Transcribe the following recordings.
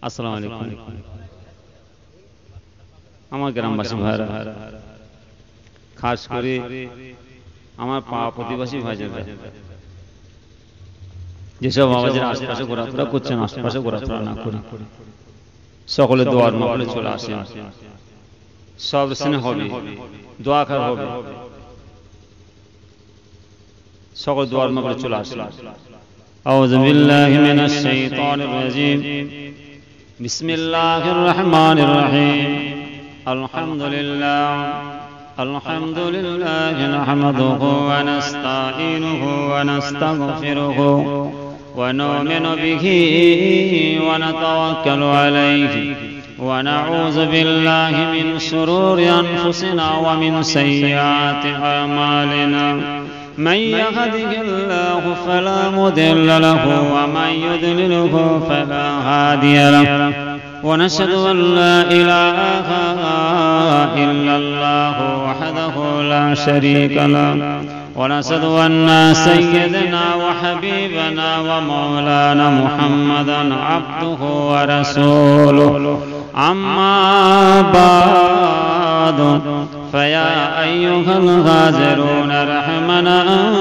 আসসালামু আলাইকুম। আমার গ্রামবাসী ভাইরা, খাস করে আমার প্রতিবাসী ভাইজানরা, যেসব আওয়াজের আশপাশে ঘোরাফেরা করছেন, আশপাশে ঘোরাফেরা না করে সকলে দোয়ার মাহফিলে চলে আসেন। সব স্থানে হবে দোয়া খার হবে, সকল দোয়ার মাহফিলে চলে আসেন। আউযু বিল্লাহি মিনাশ শাইতানির রাজীম। বিসমিল্লাহির রহমানির রহিম। আলহামদুলিল্লাহি নাহমাদুহু ওয়া নাস্তাঈনুহু ওয়া নাস্তাগফিরুহু ওয়া নু'মিনু বিহি ওয়া নাতাওয়াক্কালু আলাইহি ওয়া নাউযু বিল্লাহি মিন শুরুরি আনফুসিনা ওয়া মিন সাইয়্যাতি আমালিনা। من يهده الله فلا مضل له ومن يضلله فلا هادي له ونشهد أن لا إله إلا الله وحده لا شريك له ونشهد أن سيدنا وحبيبنا ومولانا محمدا عبده ورسوله. أما بعد فيا أيها الغازرون رحمنا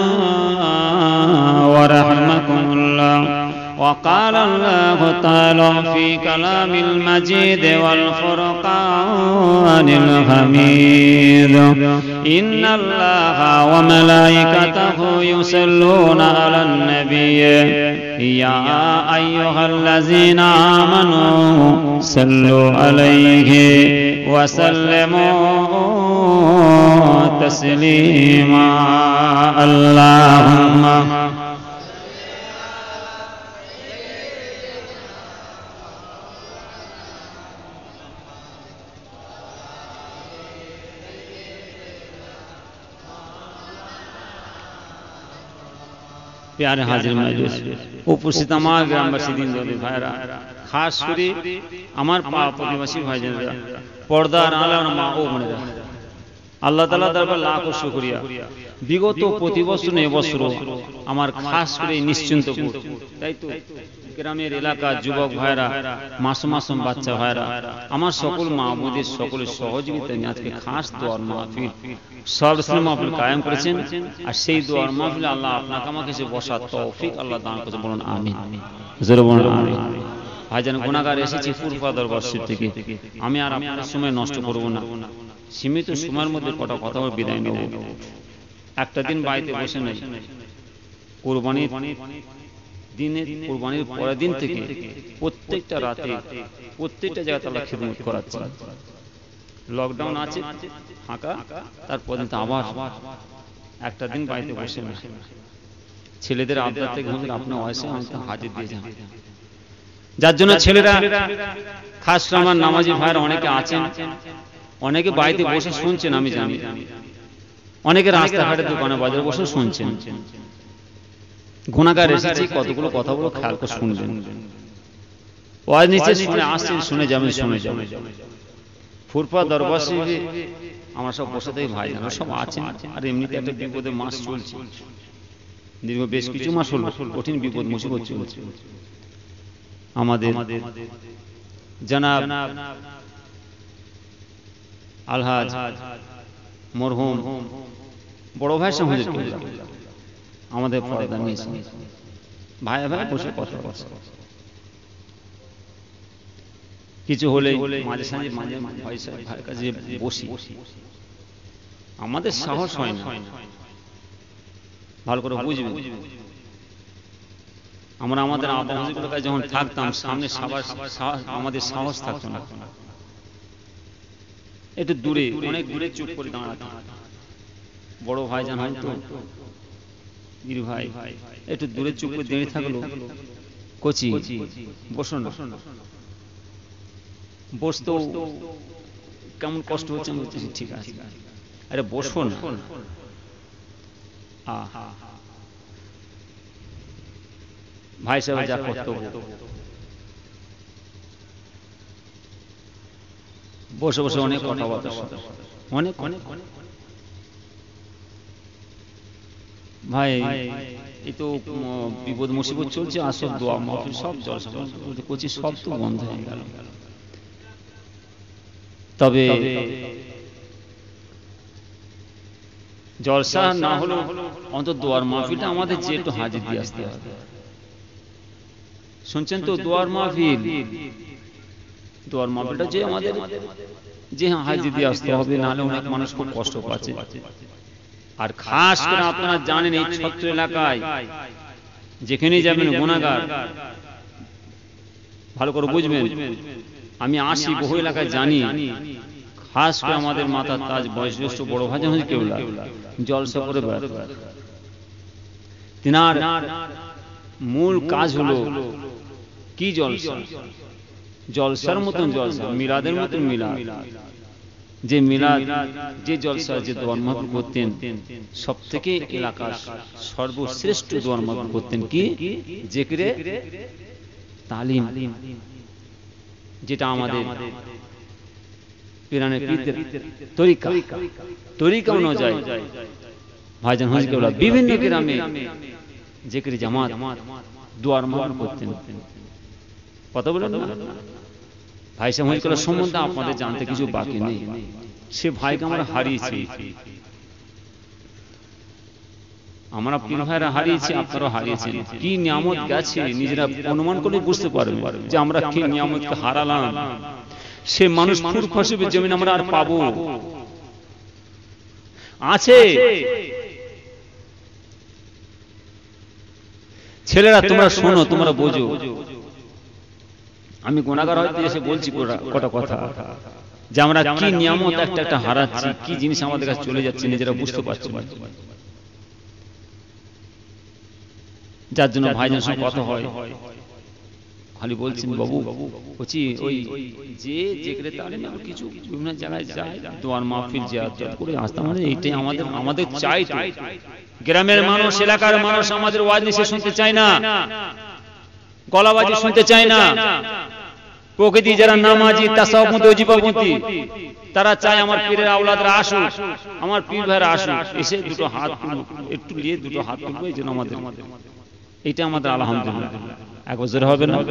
ورحمكم الله. وقال الله تعالى في كلام المجيد والفرقان الحميد: إن الله وملائكته يصلون على النبي يا أيها الذين آمنوا صلوا عليه وسلموا تسليما. اللهم प्यारे हाजिर मजलिस उपस्थित আমার গ্রামবাসী দিনদারি ভাইরা, খাস করে আমার প্রতিবাসী ভাইজানরা, পর্দার আলার মা ও বোনেরা, আল্লাহ তাআলা দরবার লাখো শুকরিয়া। বিগত প্রতি বছর এবছর আমার খাস করে নিশ্চিন্তপুর, তাই তো গ্রামের এলাকার যুবক ভাইরা, মাসুম মাসুম বাচ্চা ভাইরা, আমার সকল মা বোনদের সকলের সহযোগিতা নিয়ে আজকে খাস দোয়ার মাহফিল সর্বশ্রেণী মাহফিল কায়েম করেছেন। আর সেই দোয়ার মাহফিলে আল্লাহ আপনাকে আমাকে যে বসার তৌফিক আল্লাহ দান করেছেন, বলুন আমিন। জোরে বলুন আমিন। ভাইজান গুনাহগার এসেছি ফুরফা দরবার শরীফ থেকে, আমি আর আপনার সময় নষ্ট করব না, সীমিত সময়ের মধ্যে কটা কথা বলে বিদায় নেব। একটা দিন বাড়িতে বসে নেই, কুরবানির দিনে, কুরবানির পরের দিন থেকে প্রত্যেকটা রাতে প্রত্যেকটা জায়গায় আল্লাহ খিদমত করাচ্ছে। লকডাউন আছে ফাঁকা, তারপর দিন আবার একটা দিন বাড়িতে বসে না, ছেলেদের আবদার থেকে আপনার ওয়াইসে আমাকে হাজির দিয়ে যান। যার জন্য ছেলেরা, খাস করে আমার নামাজি ভাইরা অনেকে আছেন, অনেকে বাড়িতে বসে শুনছেন, আমি জানি অনেকে রাস্তাঘাটে দোকানে বাজারে বসে শুনছেন। গুনাহগার এসেছি, কতগুলো কথা বলো, খেয়াল করে শুনবেন। ওয়াজ নিচে শুনে আসছেন, শুনে যাবেন, শুনে যাবেন। ফুরফা দরবার শরীফে আমরা সব বসে থাকি, ভাই সব আছেন। আর এমনিতে একটা বিপদের মাস চলছে, দীর্ঘ বেশ কিছু মাস হলো কঠিন বিপদ মুসিবত চলছে। আমাদের জনাব আলহাজ মরহুম বড় ভাই সাহেব আমাদের পর্দা নিয়েছে, ভাই ভাই বসে কথা বলছে। কিছু হলে মাঝে সাঝে মাঝে ভাইয়ের কাছে বসি, আমাদের সাহস হয় না, ভালো করে বুঝবেন। আমরা আমাদের আব্বা হুজুরের কাছে যখন থাকতাম, সামনে সবার আমাদের সাহস থাকতো না, একটু দূরে, অনেক দূরে চুপ করে দাঁড়াতাম। বড় ভাই জান হয়তো বীর ভাই একটু দূরে চুপ করে দাঁড়িয়ে থাকলো, কোচি বসো না, বসতো কেমন কষ্ট হচ্ছে, আমি বলছি ঠিক আছে, আরে বসো না। ভাই সাহেব যা কর্তব্য, বসে বসে অনেক কথাবার্তা, অনেক অনেক ভাই এই তো বিপদ মুসিবত চলছে, আসল দোয়া মাহফিল সব জলসা করছি, সব তো বন্ধ হয়ে গেল। তবে জলসা না হলো অন্তত দোয়ার মাহফিলটা আমাদের যে একটু হাজির দিয়ে আসতে হবে। শুনছেন তো, দোয়ার মাহফিল, দোয়ার মাহফিলটা যে আমাদের যে হাজির দিয়ে আসতে হবে, নাহলে অনেক মানুষ খুব কষ্ট পাচ্ছে। আর খাস করে আপনারা জানেন এই ছত্র এলাকায় যেখানে যাবেন গুনাহগার, ভালো করে বুঝবেন, আমি আসি বহু এলাকায় জানি, খাস করে আমাদের মাথার তাজ বয়োজ্যেষ্ঠ বড় ভাই যখন কেবলা জলসা করে বেড়াতে, তিনার মূল কাজ হলো কি জলসা, জলসার মতন জলসা, মিলাদের মতন মিলাদ, যে মিলাদ যে জলসা যে দোয়া মাহফিল করতেন, সব থেকে এলাকার সর্বশ্রেষ্ঠ দোয়া মাহফিল করতেন কি জিকিরে তালিম, যেটা আমাদের পীরানে পীরদের তরিকা অনুযায়ী ভাইজান হুজুর কেবলা বিভিন্ন গ্রামে জিকির জামাত দোয়ার মাহফিল করতেন। কথা বলেন না ভাই সাহেব হুজুর কেবলা সম্বন্ধে আপনাদের জানতে কিছু বাকি নেই। সে ভাইকে আমরা হারিয়েছি, আমরা পীর ভাইরা হারিয়েছি, আপনারাও হারিয়েছেন। কি নিয়ামত গেছে নিজেরা অনুমান করে বুঝতে পারবেন যে আমরা কি নিয়ামতকে হারালাম। সে মানুষ ফুর ফসবে জমিন আমরা আর পাবো আছে। ছেলেরা তোমরা শোনো, তোমরা বোঝো, আমি গুনাহগার হয়তো এসে বলছি কটা কথা যে আমরা কি নিয়ামত একটা একটা হারাচ্ছি, কি জিনিস আমাদের কাছে চলে যাচ্ছে নিজেরা বুঝতে পারছি না। যার জন্য ভাইজানের সঙ্গে কথা হয়, খালি বলছেন বাবু বলছি ওই যে জিকিরে তালিম কিছু বিভিন্ন জায়গায় যায়, দোয়ার মাহফিল জিয়ারত করে আসতাম, মানে এইটাই আমাদের চাই। তো গ্রামের মানুষ, এলাকার মানুষ আমাদের ওয়াজ নিয়ে শুনতে চায় না, গলাবাজি শুনতে চায় না। প্রকৃতি যারা নামাজি তাসাউফ ওজিফাপন্থী, তারা চায় আমার পীরের আওলাদরা আসুক, আমার পীর ভাইরা আসুক, এসে দুটো হাত একটু নিয়ে দুটো হাত তুলবে, এই জন্য আমাদের এটা আমাদের আলহামদুলিল্লাহ এক বছর হবে না।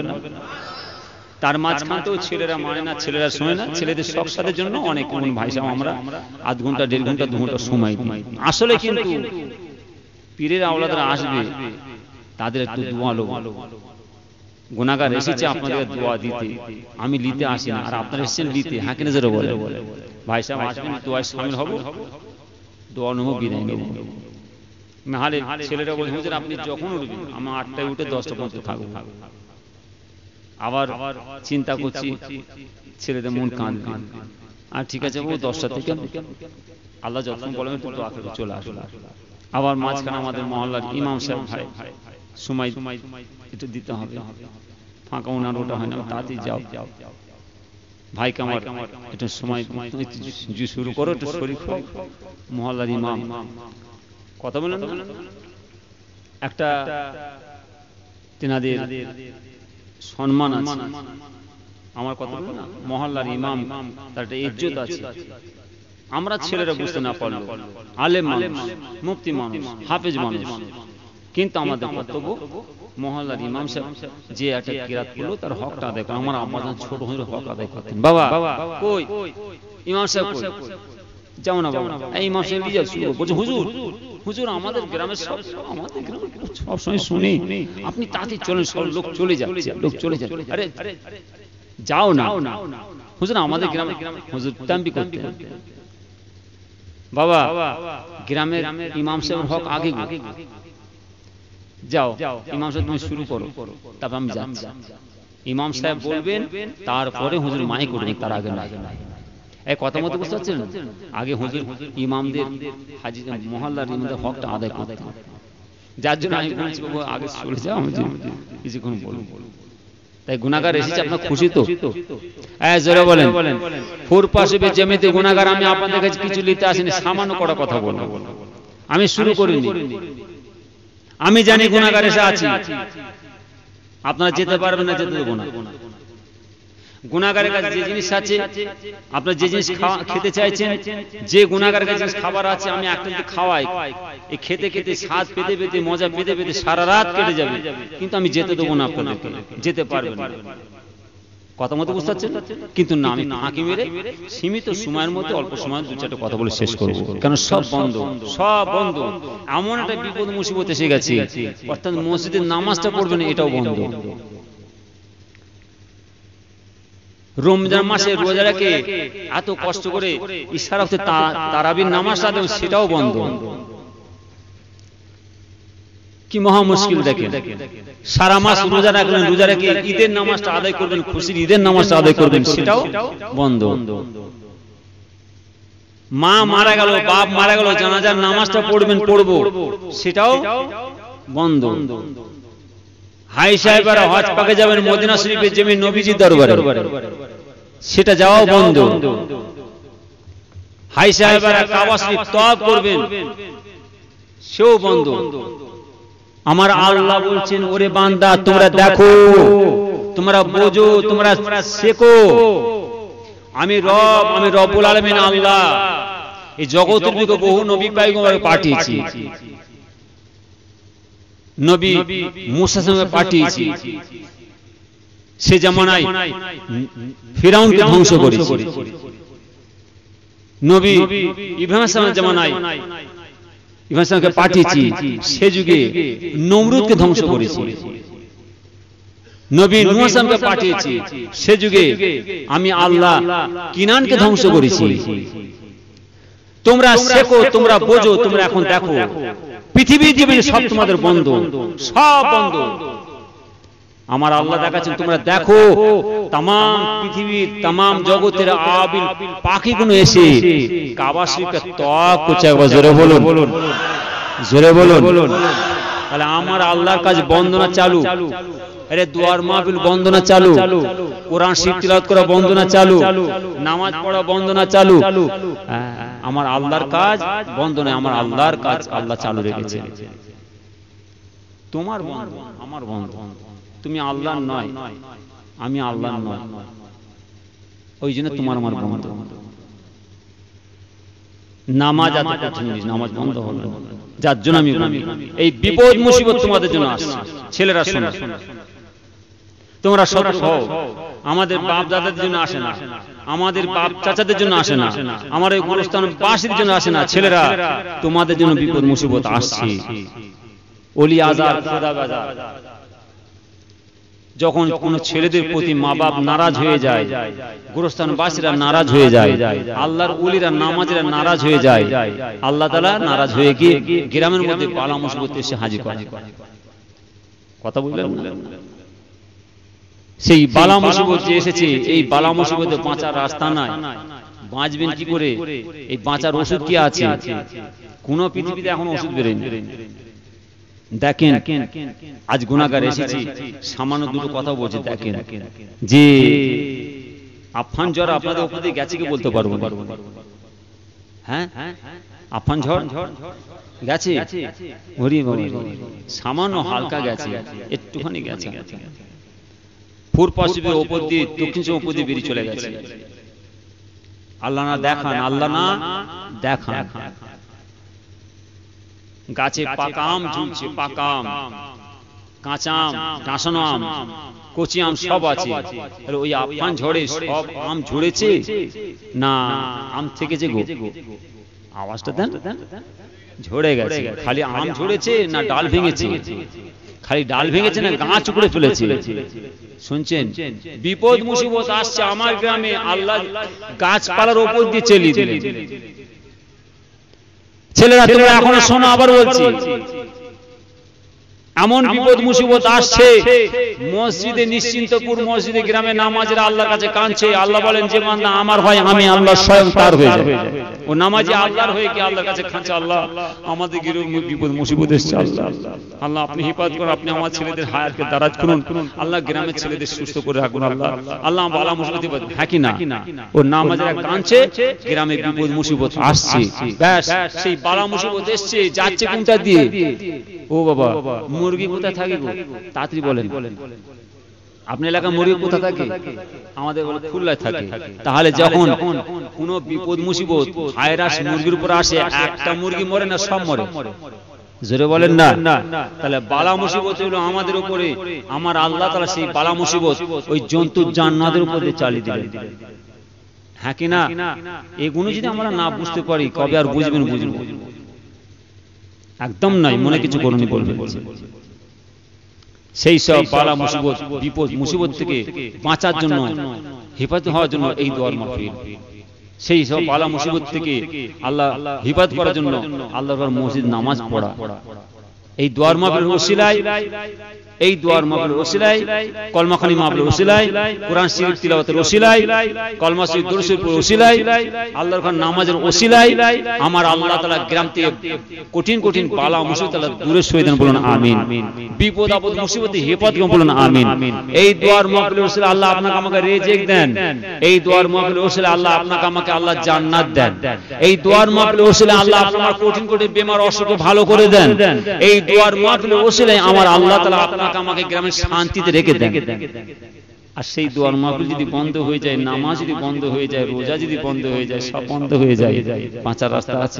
তার মাঝখানেও ছেলেরা মানে না, ছেলেরা শোনে না, ছেলেদের শখ সাধের জন্য অনেক ভাই সাহেব আমরা আধ ঘন্টা 1.5 ঘন্টা 2 ঘন্টা সময় দিই। আসলে কিন্তু পীরের আওলাদরা আসবে, তাদের একটু দোয়া লো। গুনাহগার এসেছে আপনাদের দোয়া দিতে, আমি নিতে আসি না, আর আপনারা এসেছেন নিতে। হ্যাঁ কিনা জোরে বলে ভাই সাহেব আসবেন, দোয়ায় শামিল হব, দোয়া নেব, বিদায় নেব। নাহলে ছেলেরা বলছে হুজুর আপনি যখন উঠবেন, আমি 8টায় উঠে 10টা পর্যন্ত থাকবো। আবার চিন্তা করছি ছেলেদের মন কাঁদবে, আর ঠিক আছে বাবু 10টা থেকে আল্লাহ যখন বলেন একটু দোয়া করে চলে আসুন। আবার মাঝখানে আমাদের মহল্লার ইমাম সাহেব ভাই সময় একটু দিতে হবে, ফাঁকা ওনার ওটা হয় না, তাড়াতাড়ি যাও ভাইকে আমার একটু সময় শুরু করো, একটু শরীর খাও। মহল্লার ইমাম কথা বলেন, একটা তেনাদের সম্মান আছে, আমার কথা বলেন না, মহল্লার ইমাম তার একটা ইজ্জত আছে। আমরা ছেলেরা বুঝতে না পারলো, আলেম মানুষ, মুফতি মানুষ, হাফেজ মানুষ, কিন্তু আমাদের কর্তব্য মহল্লার ইমাম সাহেব যে একটা কিরাত করলো তার হকটা আদায় করা। আমার আম্মা জান ছোট হয়ে হক আদায় করতেন। বাবা কই ইমাম সাহেব কই, যাও না বাবা, এই ইমাম সাহেব নিয়ে যাও। বলছে হুজুর হুজুর আমাদের গ্রামের সব সময় শুনি আপনি তাড়াতাড়ি চলেন, সব লোক চলে যাচ্ছে, লোক চলে যাচ্ছে। আরে যাও না হুজুর, আমাদের গ্রামে হুজুর তাম্বি করতে বাবা, গ্রামের ইমাম সাহেবের হক আগে যাও, ইমাম সাহেব তুমি শুরু করো, তারপর আমি যাচ্ছি। ইমাম সাহেব বলবেন, তারপরে হুজুর মাইক করবেন, তার আগে না। এই কথা মতো বুঝতে পারছেন? আগে হুজুর ইমামদের হাজি মহল্লার ইমামদের হকটা আদায় করতে, যার জন্য আমি বলছি বাবু আগে চলে যাও, আমি কিছুক্ষণ বলবো। তাই গুনাহগার এসেছে, আপনার খুশি তো? হ্যাঁ জোরে বলেন। ফুর পাশে জমিতে গুনাহগার আমি আপনাদের কাছে কিছু নিতে আসিনি, সামান্য কটা কথা বলবো। আমি শুরু করিনি, আমি জানি গুনাহগার এসে আছি, আপনারা যেতে পারবেন না, যেতে দেবো না। গুনাহগারের কাছে যে জিনিস আছে, আপনার যে জিনিস খেতে চাইছেন, যে গুনাহগারের কাছে খাবার আছে, আমি একটা যদি খাওয়াই, এই খেতে খেতে স্বাদ পেতে পেতে মজা পেতে পেতে সারা রাত কেটে যাবে, কিন্তু আমি যেতে দেবো না আপনাদেরকে, যেতে পারবেন না। কথা মতো বুঝতে পারছেন? কিন্তু না, আমি ফাঁকি মেরে সীমিত সময়ের মধ্যে অল্প সময় দু চারটে কথা বলে শেষ করব, কারণ সব বন্ধ, সব বন্ধ। এমন একটা বিপদ মুসিবত এসে গেছে, অর্থাৎ মসজিদের নামাজটা পড়বেন এটাও বন্ধ। রমজান মাসে রোজা রেখে এত কষ্ট করে ইশারা হতে তারাবির নামাজটা দেন, সেটাও বন্ধ। কি মহা মুশকিল দেখেন। সারা মাস রোজা রাখলেন, রোজা রেখে ঈদের নামাজটা আদায় করবেন, খুশির ঈদের নামাজটা আদায় করবেন, সেটাও বন্ধ। মা মারা গেল, বাপ মারা গেল, জানাজার নামাজটা পড়বেন, পড়বো, সেটাও বন্ধ। হাই সাহেবেরা হজ পাকে যাবেন, মদিনা শরীফে যাবেন নবীজির দরবারে, সেটা যাওয়াও বন্ধ। হাই সাহেবেরা কাবা শরীফ তওয়াফ করবেন, সেও বন্ধ। আমার আল্লাহ বলছেন, ওরে বান্দা তোমরা দেখো, তোমরা বোঝো, তোমরা শেখো, আমি রব, আমি রব্বুল আলামিন আল্লাহ। এই জগতের দিকে বহু নবী পয়গম্বর পাঠিয়েছি, নবী মুসা সাহেবকে পাঠিয়েছি, সে জামানায় ফিরাউনকে ধ্বংস করেছে। নবী ইব্রাহিম সাহেবের জামানায় ইব্রাহিম সাহেবকে পাঠিয়েছি, সে যুগে নমরুদকে ধ্বংস করেছে। নবী নূহ সাহেবকে পাঠিয়েছি, সে যুগে আমি আল্লাহ কিনানকে ধ্বংস করেছি। তোমরা শেখো, তোমরা বোঝো, তোমরা এখন দেখো, পৃথিবীর জীবনে সব তোমাদের বন্ধ, সব বন্ধ। আমার আল্লাহ দেখাচ্ছেন, তোমরা দেখো, তাম পৃথিবীর তাম জগতের আবিল পাখিগুলো এসে কাবা শরীফকে তওয়াফ করছে। একবার জোরে বলুন, জোরে বলুন। তাহলে আমার আল্লাহর কাজ বন্দনা চালু, আরে দুয়ার মাহফিল বন্দনা চালু, কোরআন শরীফ তিলাওয়াত করা বন্দনা চালু, নামাজ পড়া বন্দনা চালু। আমার আল্লাহর কাজ বন্ধ নয়, আমার আল্লাহর কাজ আল্লাহ চালু রেখেছে। তোমার বন্ধ, আমার বন্ধ, তুমি আল্লাহর নয়, আমি আল্লাহর নয়, ওই জন্য তোমার আমার বন্ধ। নামাজ এত কঠিন জিনিস, নামাজ বন্ধ হলো, যার জন্য আমি বলি এই বিপদ মুসিবত তোমাদের জন্য আসছে। ছেলেরা শোনো, তোমরা সতর্ক হও। আমাদের বাপ দাদাদের জন্য আসে না, আমাদের বাপ চাচাদের জন্য আসে না, আমার এই গোরস্থান বাসীর জন্য আসে না। ছেলেরা, তোমাদের জন্য বিপদ মুসিবত আসছে। ওলি আজার, খোদা বাজার, যখন কোন ছেলেদের প্রতি মা বাপ নারাজ হয়ে যায়, গোরস্থানবাসীরা নারাজ হয়ে যায়, আল্লাহর ওলিরা নামাজিরা নারাজ হয়ে যায়, আল্লাহ তাআলা নারাজ হয়ে গিয়ে গ্রামের মধ্যে বালা মুসিবত এসে হাজির করে। কথা বুঝলেন? সেই বালা মুসিবত যে এসেছে, এই বালা মুসিবতে বাঁচার রাস্তা নাই। বাঁচবেন কি করে? এই বাঁচার ওষুধ কি আছে? কোন পৃথিবীতে এখন ওষুধ বেরোয়নি। দেখেন, আজ গুনাহগার এসেছি, সামান্য দুটো কথা বলছি। দেখেন যে আফান ঝড় আপনাদের উপর দিয়ে গেছে কি বলতে পারবো? হ্যাঁ, আফান ঝড় গেছে, সামান্য হালকা গেছে, একটুখানি গেছে। পূর্ব পশ্চিমের উপর দিয়ে দক্ষিণ উপর দিয়ে বেরিয়ে চলে গেছে। আল্লাহ না দেখান, আল্লাহ না দেখান। গাছে পাকা আম ঝুলছে, পাকা আম, কাঁচা আম, টাসানো আম, কচি আম সব আছে। ওই আফান ঝড়ে সব আম ঝরেছে না আম থেকেছে গো? আওয়াজটা দেন। ঝরে গেছে, খালি আম ঝরেছে না ডাল ভেঙেছে? খালি ডাল ভেঙেছে না গাছ উপড়ে ফেলেছে? শুনছেন, বিপদ মুসিবত আসছে আমার গ্রামে, আল্লাহ গাছপালার উপর দিয়ে চালিয়ে দিলেন। ছেলেরা, তোমরা এখনো শোনো, আবার বলছি, এমন বিপদ মুসিবত আসছে, মসজিদে নিশ্চিন্তপুর মসজিদে গ্রামে নামাজেরা আল্লাহর কাছে কাঁদছে। আল্লাহ বলেন, যে বান্দা আমার হয়, আমি আল্লাহ স্বয়ং তার হয়ে যাবে। ও নামাজি আল্লাহর হয়ে কি আল্লাহর কাছে কাঁদছে, আল্লাহ আমাদের বিপদ মুসিবত এসেছে, আল্লাহ আল্লাহ আপনি হিফাজত করুন, আপনি আমার ছেলেদের হায়াতকে দারাজ করুন, আল্লাহ গ্রামের ছেলেদের সুস্থ করে রাখুন, আল্লাহ আল্লাহ বালা মুসিবত। হ্যাঁ কি না? ও নামাজিরা কাঁদছে, গ্রামে বিপদ মুসিবত আসছে, ব্যাস সেই বালা মুসিবত এসছে, যাচ্ছে কোনটা দিয়ে? ও বাবা, মুরগি কোথায় থাকে গো? তাড়াতাড়ি বলেন। আপনি এলাকায় মুরগি কোথা থাকে? আমাদের বলে খুলনায় থাকে। তাহলে যখন কোনো বিপদ মুসিবত ভাইরাস মুরগির উপর আসে, একটা মুরগি মরে না সব মরে? জোরে বলেন না। তাহলে বালা মুসিবত হলো আমাদের উপরে, আমার আল্লাহ তাআলা সেই বালা মুসিবত ওই জন্তুর জান্নাতের উপরে চালিয়ে দিলেন। হ্যাঁ কি না? এগুলো যদি আমরা না বুঝতে পারি কবে আর বুঝবেন? একদম নাই, মনে কিছু করুনি বলবেন। সেই সব বালা মুসিবত বিপদ মুসিবত থেকে বাঁচার জন্য, হেফাজত হওয়ার জন্য এই দোয়ার মাহফিল। সেই সব বালা মুসিবত থেকে আল্লাহ হেফাজত করার জন্য আল্লাহর মসজিদ নামাজ পড়া, এই দোয়ার মাহফিলের ওসিলায়, এই দোয়ার মাহফিলের ওসিলায়, কলমাখানি মাহফিলের ওসিলায়, কোরআন শরীফ তিলাওয়াতের ওসিলায়, কলমা শরীফ দরুদ শরীফের ওসিলায়, আল্লাহর ঘর নামাজের ওসিলায় আমার আল্লাহ তাআলা গ্রাম থেকে কঠিন কঠিন বালা মুসিবত আল্লাহ দূরে সরিয়ে দেন, বলুন আমিন। বিপদ আপদ মুসিবতে হেফাজত করুন, বলুন আমিন। এই দোয়ার মাহফিলের ওসিলায় আল্লাহ আপনাকে আমাকে রিজিক দেন, এই দোয়ার মাহফিলের ওসিলায় আল্লাহ আপনাকে আমাকে আল্লাহ জান্নাত দেন, এই দোয়ার মাহফিলের ওসিলায় আল্লাহ আপনার কঠিন কঠিন বেমার অসুখকে ভালো করে দেন, এই দোয়ার মাহফিলের ওসিলায় আমার আল্লাহ তাআলা আপনাকে আমাকে গ্রামে শান্তিতে রেখে দেন। আর সেই দোয়ার মাহফিল যদি বন্ধ হয়ে যায়, নামাজ যদি বন্ধ হয়ে যায়, রোজা যদি বন্ধ হয়ে যায়, সব বন্ধ হয়ে যায়, বাঁচার রাস্তা আছে?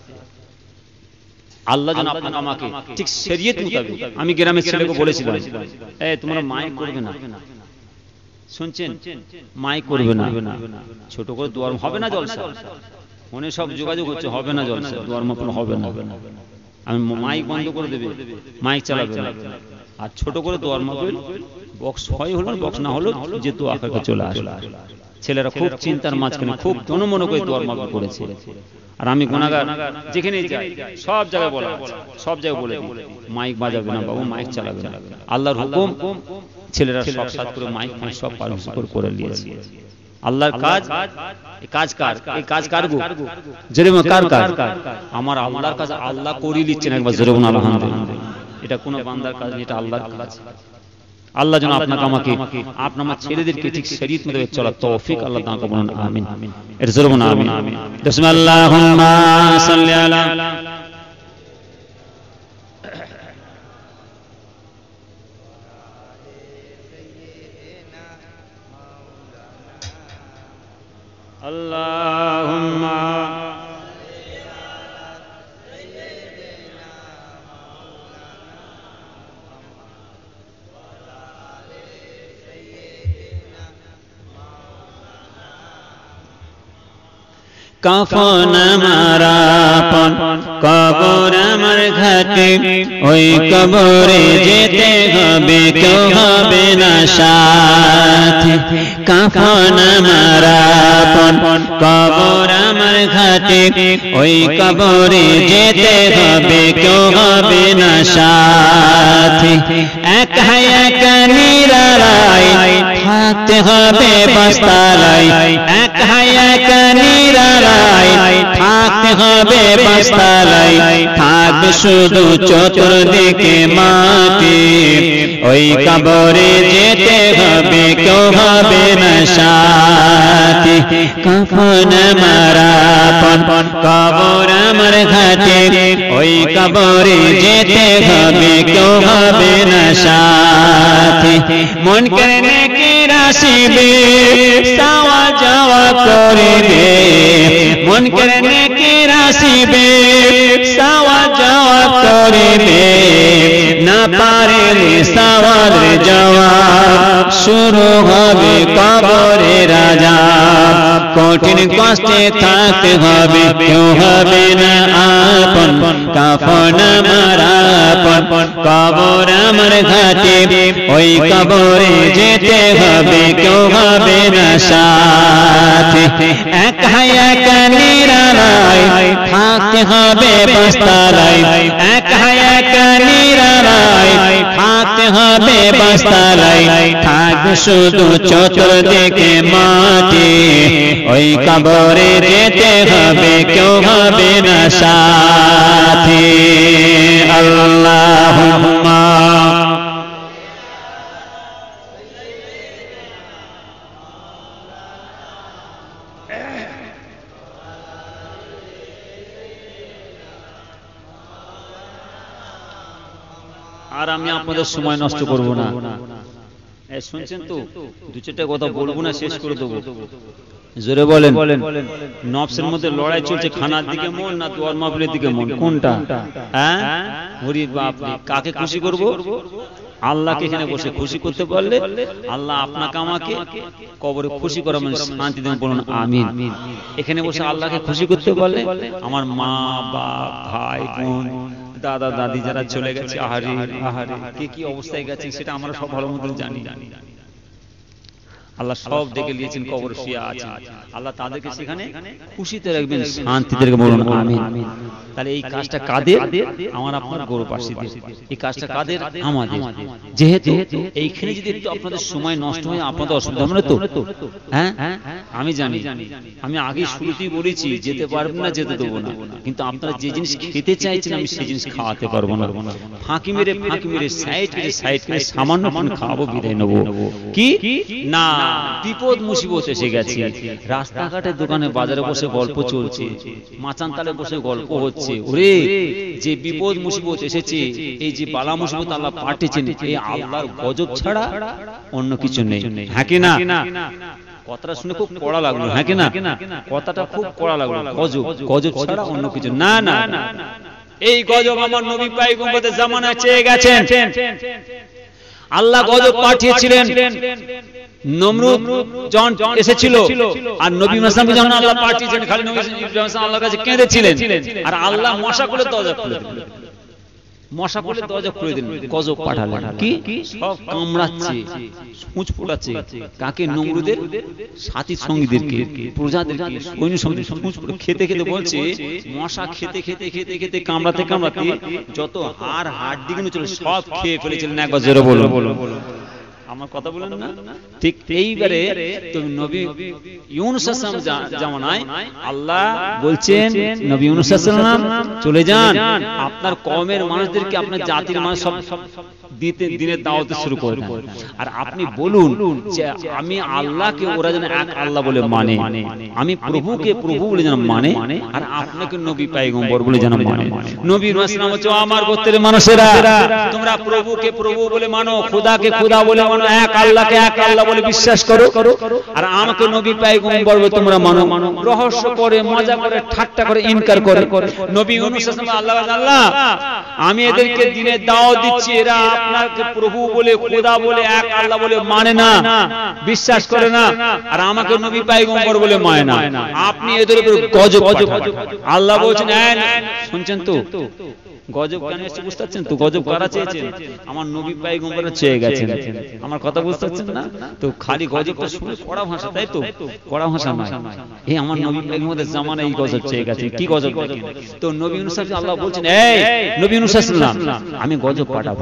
আল্লাহ যেন আপনাকে আমাকে ঠিক শরীয়ত মোতাবেক, আমি গ্রামের ছেলেকে বলেছিলাম, এই তোমরা মাইক করবে না, শুনছেন? মাইক করবে না, ছোট করে দোয়ার হবে না, জলসা মনে সব যোগাযোগ হচ্ছে, হবে না জলসা, দোয়ার মাহফিল হবে না। আমি মাইক বন্ধ করে দেবে, মাইক চালাবে না, আর ছোট করে দোয়ার মাহফিল, বক্স হয় হলো, বক্স না হলো যে তো আকাকে চলে আসলো। ছেলেরা খুব চিন্তার মাঝখানে খুব তনমন করে দোয়ার মাহফিল করেছে। আর আমি গুনাহগার, যেখানে যাই সব জায়গায় বলা, সব জায়গায় বলে মাইক বাজাবে না বাবু, মাইক চালাবে না। আল্লাহর হুকুম, ছেলেরা সব সাথ করে মাইক সব পারমিশন করে নিয়েছে। আল্লাহর কাজ, এই কাজ কার? এই কাজ কার গো? জোরে বলুন কার কাজ? আমার আল্লাহর কাজ আল্লাহ করিয়ে দিচ্ছেন, একবার জোরে বলুন আলহামদুলিল্লাহ। এটা কোন বান্দার কাজ, এটা আল্লাহর কাজ। আল্লাহ যেন আপনাকে আমাকে, আপনার আমার ছেলেদেরকে ঠিক শরীয়ত মোতাবেক চলার তৌফিক আল্লাহ তাআলা বলুন আমিন। এটা জোরে বলুন আমিন। বিসমিল্লাহুম্মা সাল্লি আলা আল্লাহুম্মা কাফন আমার আপন, কবর আমার ঘাটে, ওই কবরে যেতে হবে, কেউ হবে না সাথী। কাফন আমার আপন, কবর আমার ঘাটে, ওই কবরে যেতে হবে, কেউ হবে না সাথী। একা একা নিরালায় থাকতে হবে বস্তালায়, একা একা নিরালায় থাকতে হবে বস্তালায়, থাকবে শুধু চতুর্দিকে মাটি, ওই কবরে যেতে হবে, কেউ হবে না সাথী। কাফন আমার আপন, কবর আমার ঘাটে, ওই কবরে যেতে হবে, কেউ হবে না সাথী। মন করে কি রাশিবে সাওয়া যাওয়া করিবে, মন করে কি রাশিবে সাওয়া যাওয়া করিবে, না পারে সওয়াল জবাব, শুরু হবে কবরে রাজা। কঠিন কষ্টে থাকতে হবে, কেউ হবে না আপন। কাফন আমার আপন, কবর আমার ঘাটে, ওই কবরে যেতে হবে, কেউ হবে না সাথী। একা একা নিরালায় থাকতে হবে বস্তালায়, একা একা নিরালায় থাকতে হবে বস্তালায়, থাকবে শুধু চতুর্দিকে মাটি, ওই কবরে যেতে হবে, কেউ হবে না সাথী। আল্লাহুম্মা আর আমি আপনাদের সময় নষ্ট করব না। শুনছেন তো, দু চারটা কথা বলবো না, শেষ করে দেবো। জোরে বলেন। নফসের মধ্যে লড়াই চলছে, খানার দিকে মন না দোয়ার মাহফিলের দিকে মন, কোনটা? হ্যাঁ, ওরে বাপ রে, কাকে খুশি করব? আল্লাহকে এখানে বসে খুশি করতে পারলে আল্লাহ আপনাকে আমাকে কবরে খুশি করাবেন, শান্তি দেবেন, বলুন আমিন। এখানে বসে আল্লাহকে খুশি করতে পারলে আমার মা বাপ ভাই বোন দাদা দাদি যারা চলে গেছে, আহারে আহারে কে কি অবস্থায় গেছে সেটা আমরা সব ভালো মতো জানি। আল্লাহ সব দেখে নিয়েছেন, কবর শুয়ে আছেন, আল্লাহ তাদেরকে সেখানে খুশিতে রাখবেন, শান্তিতে রাখবেন, বলুন আমিন। তাহলে এই কাজটা কাদের? আমার আপনার গৌরবাসীদের। এই কাজটা কাদের? আমাদের। যেহেতু এইখানে যদি একটু আপনাদের সময় নষ্ট হয় আপনাদের অসুবিধা হবে না তো? হ্যাঁ, আমি জানি, আমি আগে শুরুতেই বলেছি যেতে পারবেন না, যেতে দেবো না, কিন্তু আপনারা যে জিনিস খেতে চাইছেন আমি সেই জিনিস খাওয়াতে পারবো না। ফাঁকি মেরে সাইড করে সামান্য খাওয়াবো, বিদায় নেবো। কি না বিপদ মুসিবত এসে গেছে, রাস্তাঘাটের দোকানে বাজারে বসে গল্প চলছে, মাচান তালে বসে গল্প হচ্ছে, ওরে যে বিপদ মুসিবত এসেছে, এই যে বালা মুসিবত আল্লাহ পাঠিয়েছেন, এই আল্লাহর গজব ছাড়া অন্য কিছু নেই। হ্যাঁ কি না? কথাটা শুনে খুব কড়া লাগলো, হ্যাঁ কি না? কথাটা খুব কড়া লাগলো, গজব ছাড়া অন্য কিছু না। না, এই গজব আমার নবী পয়গম্বরের জামানায় চেয়ে গেছেন। আল্লাহ গজব পাঠিয়েছিলেন, নমরুদ যখন এসেছিল, আর নবী মুহাম্মদ যখন আল্লাহ পাঠিয়েছেন, খালি নবী মুহাম্মদ আল্লাহর কাছে কেঁদেছিলেন, আর আল্লাহ মশা করে দরজা খুলে দিলেন, মশা করে দরজা খুলে দিলেন, গজব পাঠালেন। কি সব কামড়াচ্ছে, সূঁচ ফোটাচ্ছে, কাকে? নমরুদের সাথী সঙ্গীদেরকে, প্রজাদেরকে, সৈন্য সঙ্গীদের সূঁচ ফোটা খেতে খেতে বলছে, মশা খেতে খেতে খেতে খেতে কামড়াতে কামড়াতে যত হাড় ছিল সব খেয়ে ফেলেছিলেন। একবার জোরে বলো, আমার কথা বলেন না? ঠিক এইবারে তুমি নবী ইউনূস আলাইহিস সালাম জামানায় আল্লাহ বলছেন, নবী ইউনূস আলাইহিস সালাম চলে যান, আপনার কওমের মানুষদেরকে, আপনার জাতির মানুষ সব দিনের দাওয়াত শুরু করে দেন, আর আপনি বলুন যে আমি আল্লাহকে ওরা যেন এক আল্লাহ বলে মানে, আমি প্রভুকে প্রভু বলে যেন মানে, আর আপনাকে নবী পয়গম্বর বলে যেন মানে। নবী ইউনূস সালাম বলছে, আমার গোত্রের মানুষেরা তোমরা প্রভুকে প্রভু বলে মানো, খোদাকে খোদা বলে মানো, এক আল্লাহকে এক আল্লাহ বলে বিশ্বাস করো, আর আমাকে নবী পয়গম্বর বলে তোমরা মানো। রহস্য করে, মজা করে, ঠাট্টা করে, ইনকার করে নবী ইউনূস আল্লাহ আমি এদেরকে দিনের দাওয়াত দিচ্ছি, এরা আপনাকে প্রভু বলে খোদা বলে এক আল্লাহ বলে মানে না, বিশ্বাস করে না, আর আমাকে নবী পয়গম্বর বলে মানে না, আপনি এদের উপর গজব পাঠান। আল্লাহ বলছেন, শুনছেন তো গজব কেন এসে বুঝতে পারছেন তো? গজব কারা চেয়েছেন? আমার নবী পয়গম্বররা চেয়ে গেছেন। আমার কথা বুঝতে পারছেন না তো? খালি গজবটা শুনে কড়া ভাষা, তাই তো? কড়া ভাষা নয়, এই আমার নবী পয়গম্বরের জামানায় এই গজব চেয়ে গেছে। কি গজব দেখেন তো? নবী ইউনূস আল্লাহ বলছেন, এই নবী ইউনূস সাল্লাম, আমি গজব পাঠাবো,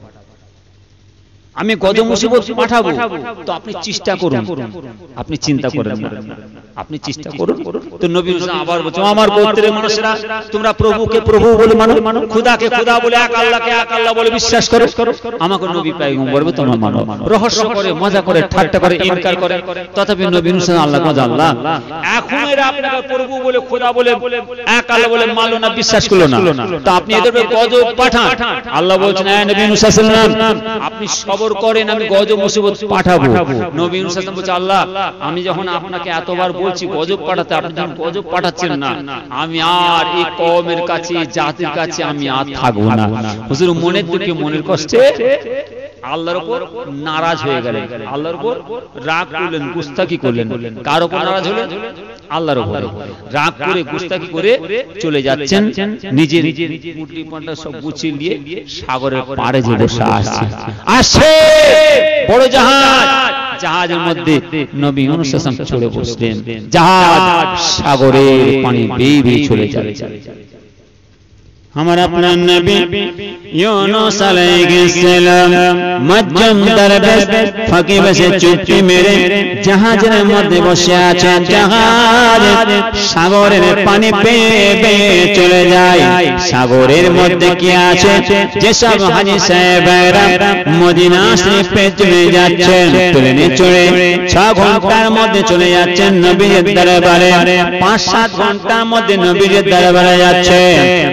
আমি গজব মুসিবত পাঠাবো, তো আপনি চেষ্টা করুন, আপনি চিন্তা করেন না, আপনি চেষ্টা করুন। তো নবী ইউনূস আবার বলছেন, আমার গোত্রের মানুষেরা তোমরা প্রভুকে প্রভু বলে মানো, খোদাকে খোদা বলে এক আল্লাহকে এক আল্লাহ বলে বিশ্বাস করো, আমাকে নবী পয়গম্বর বলে তোমরা মানো। রহস্য করে, মজা করে, ঠাট্টা করে, ইনকার করে, তথাপি নবী ইউনূস আল্লাহ আল্লাহ এখন এরা আপনাকে প্রভু বলে খোদা বলে এক আল্লাহ বলে মানলো না, বিশ্বাস করলো না, তো আপনি এদের উপর গজব পাঠান। আল্লাহ বলছেন, নবী ইউনূস সাল্লাল্লাহু আলাইহি ওয়াসাল্লাম আপনি সবর করেন, আমি গজব মুসিবত পাঠাবো। নবী ইউনূস সাল্লাল্লাহু আলাইহি ওয়াসাল্লাম বলছে, আল্লাহ আমি যখন আপনাকে এতবার বলছি গজব পাঠাতে, আপনি যখন গজব পাঠাচ্ছেন না, আমি আর এই কওমের কাছে, জাতির কাছে আমি আর থাকবো না। হুজুর মনের দুঃখে, মনের কষ্টে আল্লাহর উপর নারাজ হয়ে গেলেন, আল্লাহর উপর রাগ করলেন, গুস্তাখি করলেন। কার উপর নারাজ হলেন? আল্লাহর উপর রাগ করে, গুস্তাখি করে চলে যাচ্ছেন, নিজের মুটলি পান্ডা সব গুছিয়ে নিয়ে সাগরের পাড়ে যে বসে আসছে বড় জাহাজ, জাহাজের মধ্যে নবী ইউনূস সাল্লাল্লাহু আলাইহি ওয়াসাল্লাম চলে বসলেন, জাহাজ সাগরের পানি বেয়ে বেয়ে চলে যাচ্ছে। আমার আপনার নবী ইউনূস আলাইহিস সালাম মধ্যম দরবেশ ফাঁকে বসে চুপটি মেরে জাহাজের মধ্যে বসে আছেন। জাহাজ সাগরের পানি বেয়ে বেয়ে চলে যায়। সাগরের মধ্যে কি আছে? যেসব হাজী সাহেবেরা মদিনা শরীফে চলে যাচ্ছেন, প্লেনে চড়ে 6 ঘন্টার মধ্যে চলে যাচ্ছেন নবীর দরবারে, 5-7 ঘন্টার মধ্যে নবীর দরবারে যাচ্ছেন। ও আমার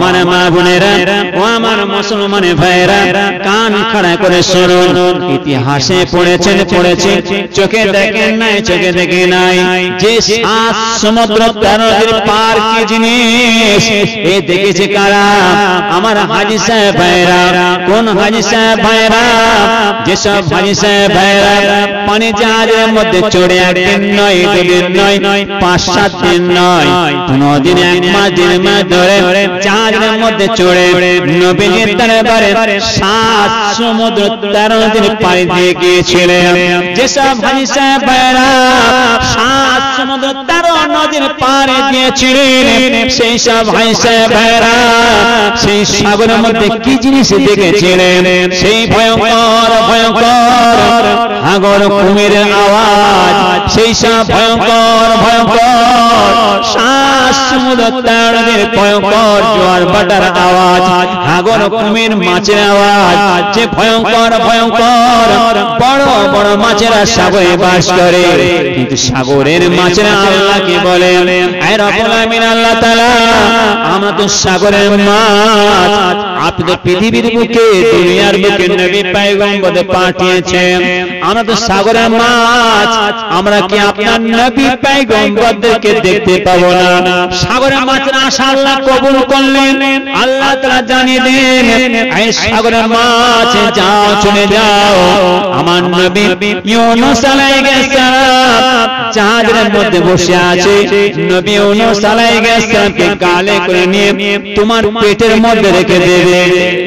আমার মা বোনেরা, ও আমার মুসলমান ভাইরা, কান খাড়া করে শুনুন। ইতিহাসে পড়েছেন, চোখে দেখেন নাই, চোখে দেখে নাই, যে 7 সমুদ্র 13 নদীর পার কি জিনিস এ দেখেছে কারা? আমার হাজী সাহেব ভাইরা। কোন হাজী সাহেব ভাইরা? যেসব হাজী সাহেব ভাইরা পানি জাহাজের মধ্যে চড়ে একদিন নয়, দুদিন নয়, 5-7 দিন নয়, 15 দিন, 1 মাস, 1.5 মাস ধরে জাহাজের মধ্যে চড়ে নবীজির দরবারে 7 সমুদ্র 13 নদীর পাড়ি দিয়ে গিয়েছিলেন। যেসব হাজী সাহেব ভাইরা 7 সমুদ্র 13 নদীর পাড়ি দিয়েছিলেন, সেই সব হাজী সাহেব ভাইরা সেই সাগরের মধ্যে কি জিনিস দেখেছিলেন? সেই ভয়ঙ্কর ভয়ঙ্কর সাগর কুমিরের আওয়াজ, সেই সব ভয়ঙ্কর ভয়ঙ্কর 7 সমুদ্র 13 নদীর ভয়ঙ্কর জোয়ার ভাটার আওয়াজ, সাগর কুমির মাছের আওয়াজ, যে ভয়ঙ্কর ভয়ঙ্কর বড় বড় মাছেরা সাগরে বাস করে। কিন্তু সাগরের মাছেরা আল্লাহকে বলে, আয় রব্বুল আমিন আল্লাহ তাআলা, আমরা তো সাগরের মাছ, আপনি তো পৃথিবীর বুকে, দুনিয়ার বুকে নবী পয়গম্বর পাঠিয়েছেন, আমরা তো সাগরের মাছ, আমরা কি আপনার নবী পয়গম্বরদেরকে দেখতে পাবো না? সাগরের মাছের আশা আল্লাহ কবুল করলেন। আল্লাহ তাআলা জানিয়ে দেন, এই সাগরের মাছ যাও, চলে যাও, আমার নবী ইউনূস আলাইহিস সালাম জাহাজের মধ্যে বসে আছে, নবী ইউনূস আলাইহিস সালামকে গালে করে নিয়ে তোমার পেটের মধ্যে রেখে দেবে।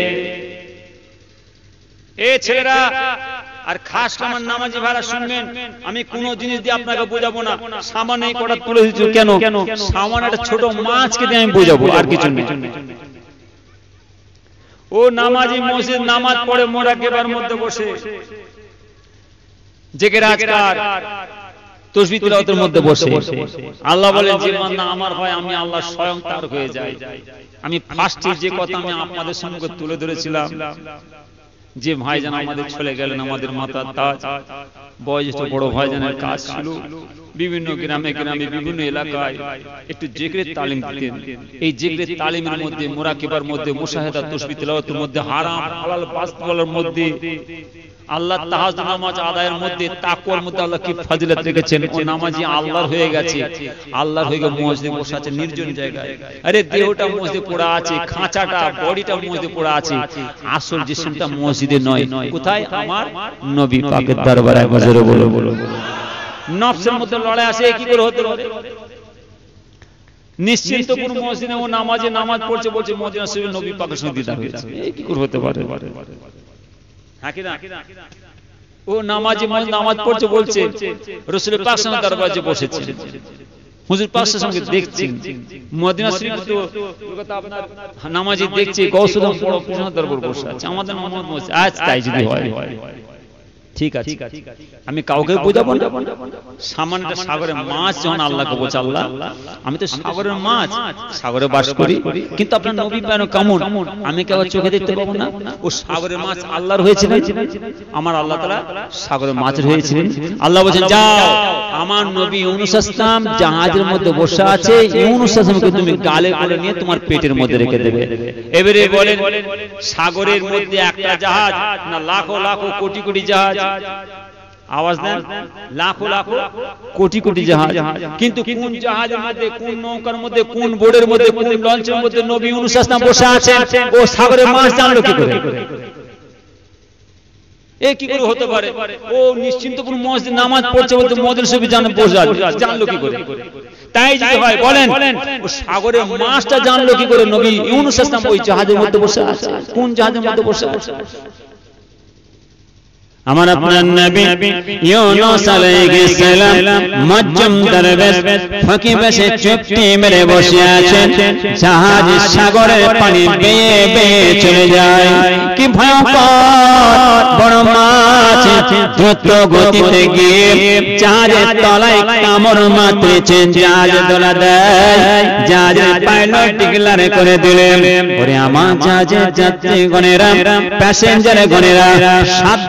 এই ছেলেরা আর খাস আমার নামাজি ভাইরা শুনবেন, আমি কোন জিনিস দিয়ে আপনাকে বোঝাবো না, সামান্য এই কটা তুলে দিচ্ছি। কেন? সামান্য একটা ছোট মাছকে দিয়ে আমি বোঝাবো, আর কিছু না। ও নামাজি মসজিদ নামাজ পড়ে মোরাকেবার মধ্যে বসে জেগে রাজকার তাসবিহ তিলাওয়াতের মধ্যে বসে আল্লাহ বলেন, যে বান্দা আমার হয় আমি আল্লাহ স্বয়ং তার হয়ে যাই। আমি ফার্স্টে যে কথা আমি আপনাদের সম্মুখে তুলে ধরেছিলাম, যে ভাইজান আমাদের চলে গেলেন, আমাদের মাথার তাজ, বয়োজ্যেষ্ঠ বড় ভাইজানের কাজ ছিল বিভিন্ন গ্রামে গ্রামে বিভিন্ন এলাকায় একটু জিকিরের তালিম দিতেন। এই জিকিরের তালিমের মধ্যে, মুরাকিবার মধ্যে, মুশাহাদা, তাসবিহ তিলাওয়াতের মধ্যে, হারাম হালাল বাস্তবের মধ্যে, আল্লাহ তাহাজ্জুদ নামাজ আদায়ের মধ্যে, তাকওয়ার মধ্যে আল্লাহ কি ফজিলত রেখেছেন। ও নামাজি আল্লাহর হয়ে গেছে, আল্লাহর হয়ে গিয়ে মসজিদে বসে আছে নির্জন জায়গায়। আরে দেহটা মসজিদে পড়া আছে, খাঁচাটা বডিটা মসজিদে পড়া আছে, আসল জিসমটা মসজিদে নয়। কোথায়? আমার নবী পাকের দরবারে। গজরে বলো বলো। নফসের মধ্যে লড়াই আছে, কি করে হতে পারে? নিশ্চিন্তপুর মসজিদে ও নামাজে নামাজ পড়ছে, বলছে মদিনা শরীফে নবী পাকের সঙ্গে দিদার হয়েছে। এই কি করে হতে পারে? ও নামাজি নামাজ পড়ছে, বলছে রাসূল পাক সাল্লাল্লাহু আলাইহি দরবারে বসেছে, হুজুর পাক সঙ্গে দেখছেন মদিনা শরীফ, তো কথা আপনার নামাজি দেখছে গৌসুল বড় কৃষ্ণ দরবার বসে আছে, আমাদের মোহাম্মদ বসে আজ। তাই যদি হয় ঠিক আছে, আমি কাউকে বোঝাবো না। সামান্য সাগরের মাছ যখন আল্লাহকে বলছে, আল্লাহ আমি তো সাগরের মাছ, সাগরে বাস করি, কিন্তু আপনার নবী কেন কেমন আমি কেউ চোখে দেখতে পাবো না? ও সাগরের মাছ আল্লাহর হয়েছিলেন, আমার আল্লাহ তাআলা সাগরের মাছের হয়েছিলেন। আল্লাহ বলছেন, যাও, আমার নবী ইউনূস আসলাম জাহাজের মধ্যে বসে আছে, ইউনূস আসলামকে তুমি গালে করে নিয়ে তোমার পেটের মধ্যে রেখে দেবে। এবারে বলেন, সাগরের মধ্যে একটা জাহাজ না লাখো লাখো কোটি কোটি জাহাজ? আওয়াজ দেন, লাখো লাখো কোটি কোটি জাহাজ, কিন্তু কোন জাহাজের মধ্যে, কোন নৌকার মধ্যে, কোন বোটের মধ্যে, কোন লঞ্চের মধ্যে নবী ইউনূস আসলাম বসে আছেন? ও সাগরের মাছ জানলো কি করে? এ কি করে হতে পারে? ও নিশ্চিন্তপুর মসজিদ নামাজ পড়ছে, বলতে মদিনা শরীফে জানলো কি করে? তাই যদি হয় বলেন, ও সাগরের মাছটা জানলো কি করে? নবী ইউনূস আসলাম ওই জাহাজের মধ্যে বসে আছে। কোন জাহাজের মধ্যে বসে আছে? আমার আপনার নবী ইউনূস আলাইহিস সালাম মজম দরবেশ ফাঁকি বেশে চুপটি মেরে বসে আছেন। জাহাজ সাগরের পানি বেয়ে বেয়ে চলে যায়। কি ভয়ঙ্কর বড় মাছ দ্রুত গতিতে গিয়ে জাহাজের তলায় কামড় মারতেছেন। জাহাজ দোলা দেয়, জাহাজের পাইলট ডিক্লার করে দিলেন, ওরে আমার জাহাজের যাত্রীগণেরা, প্যাসেঞ্জার গণেরা, সাবধান হয়ে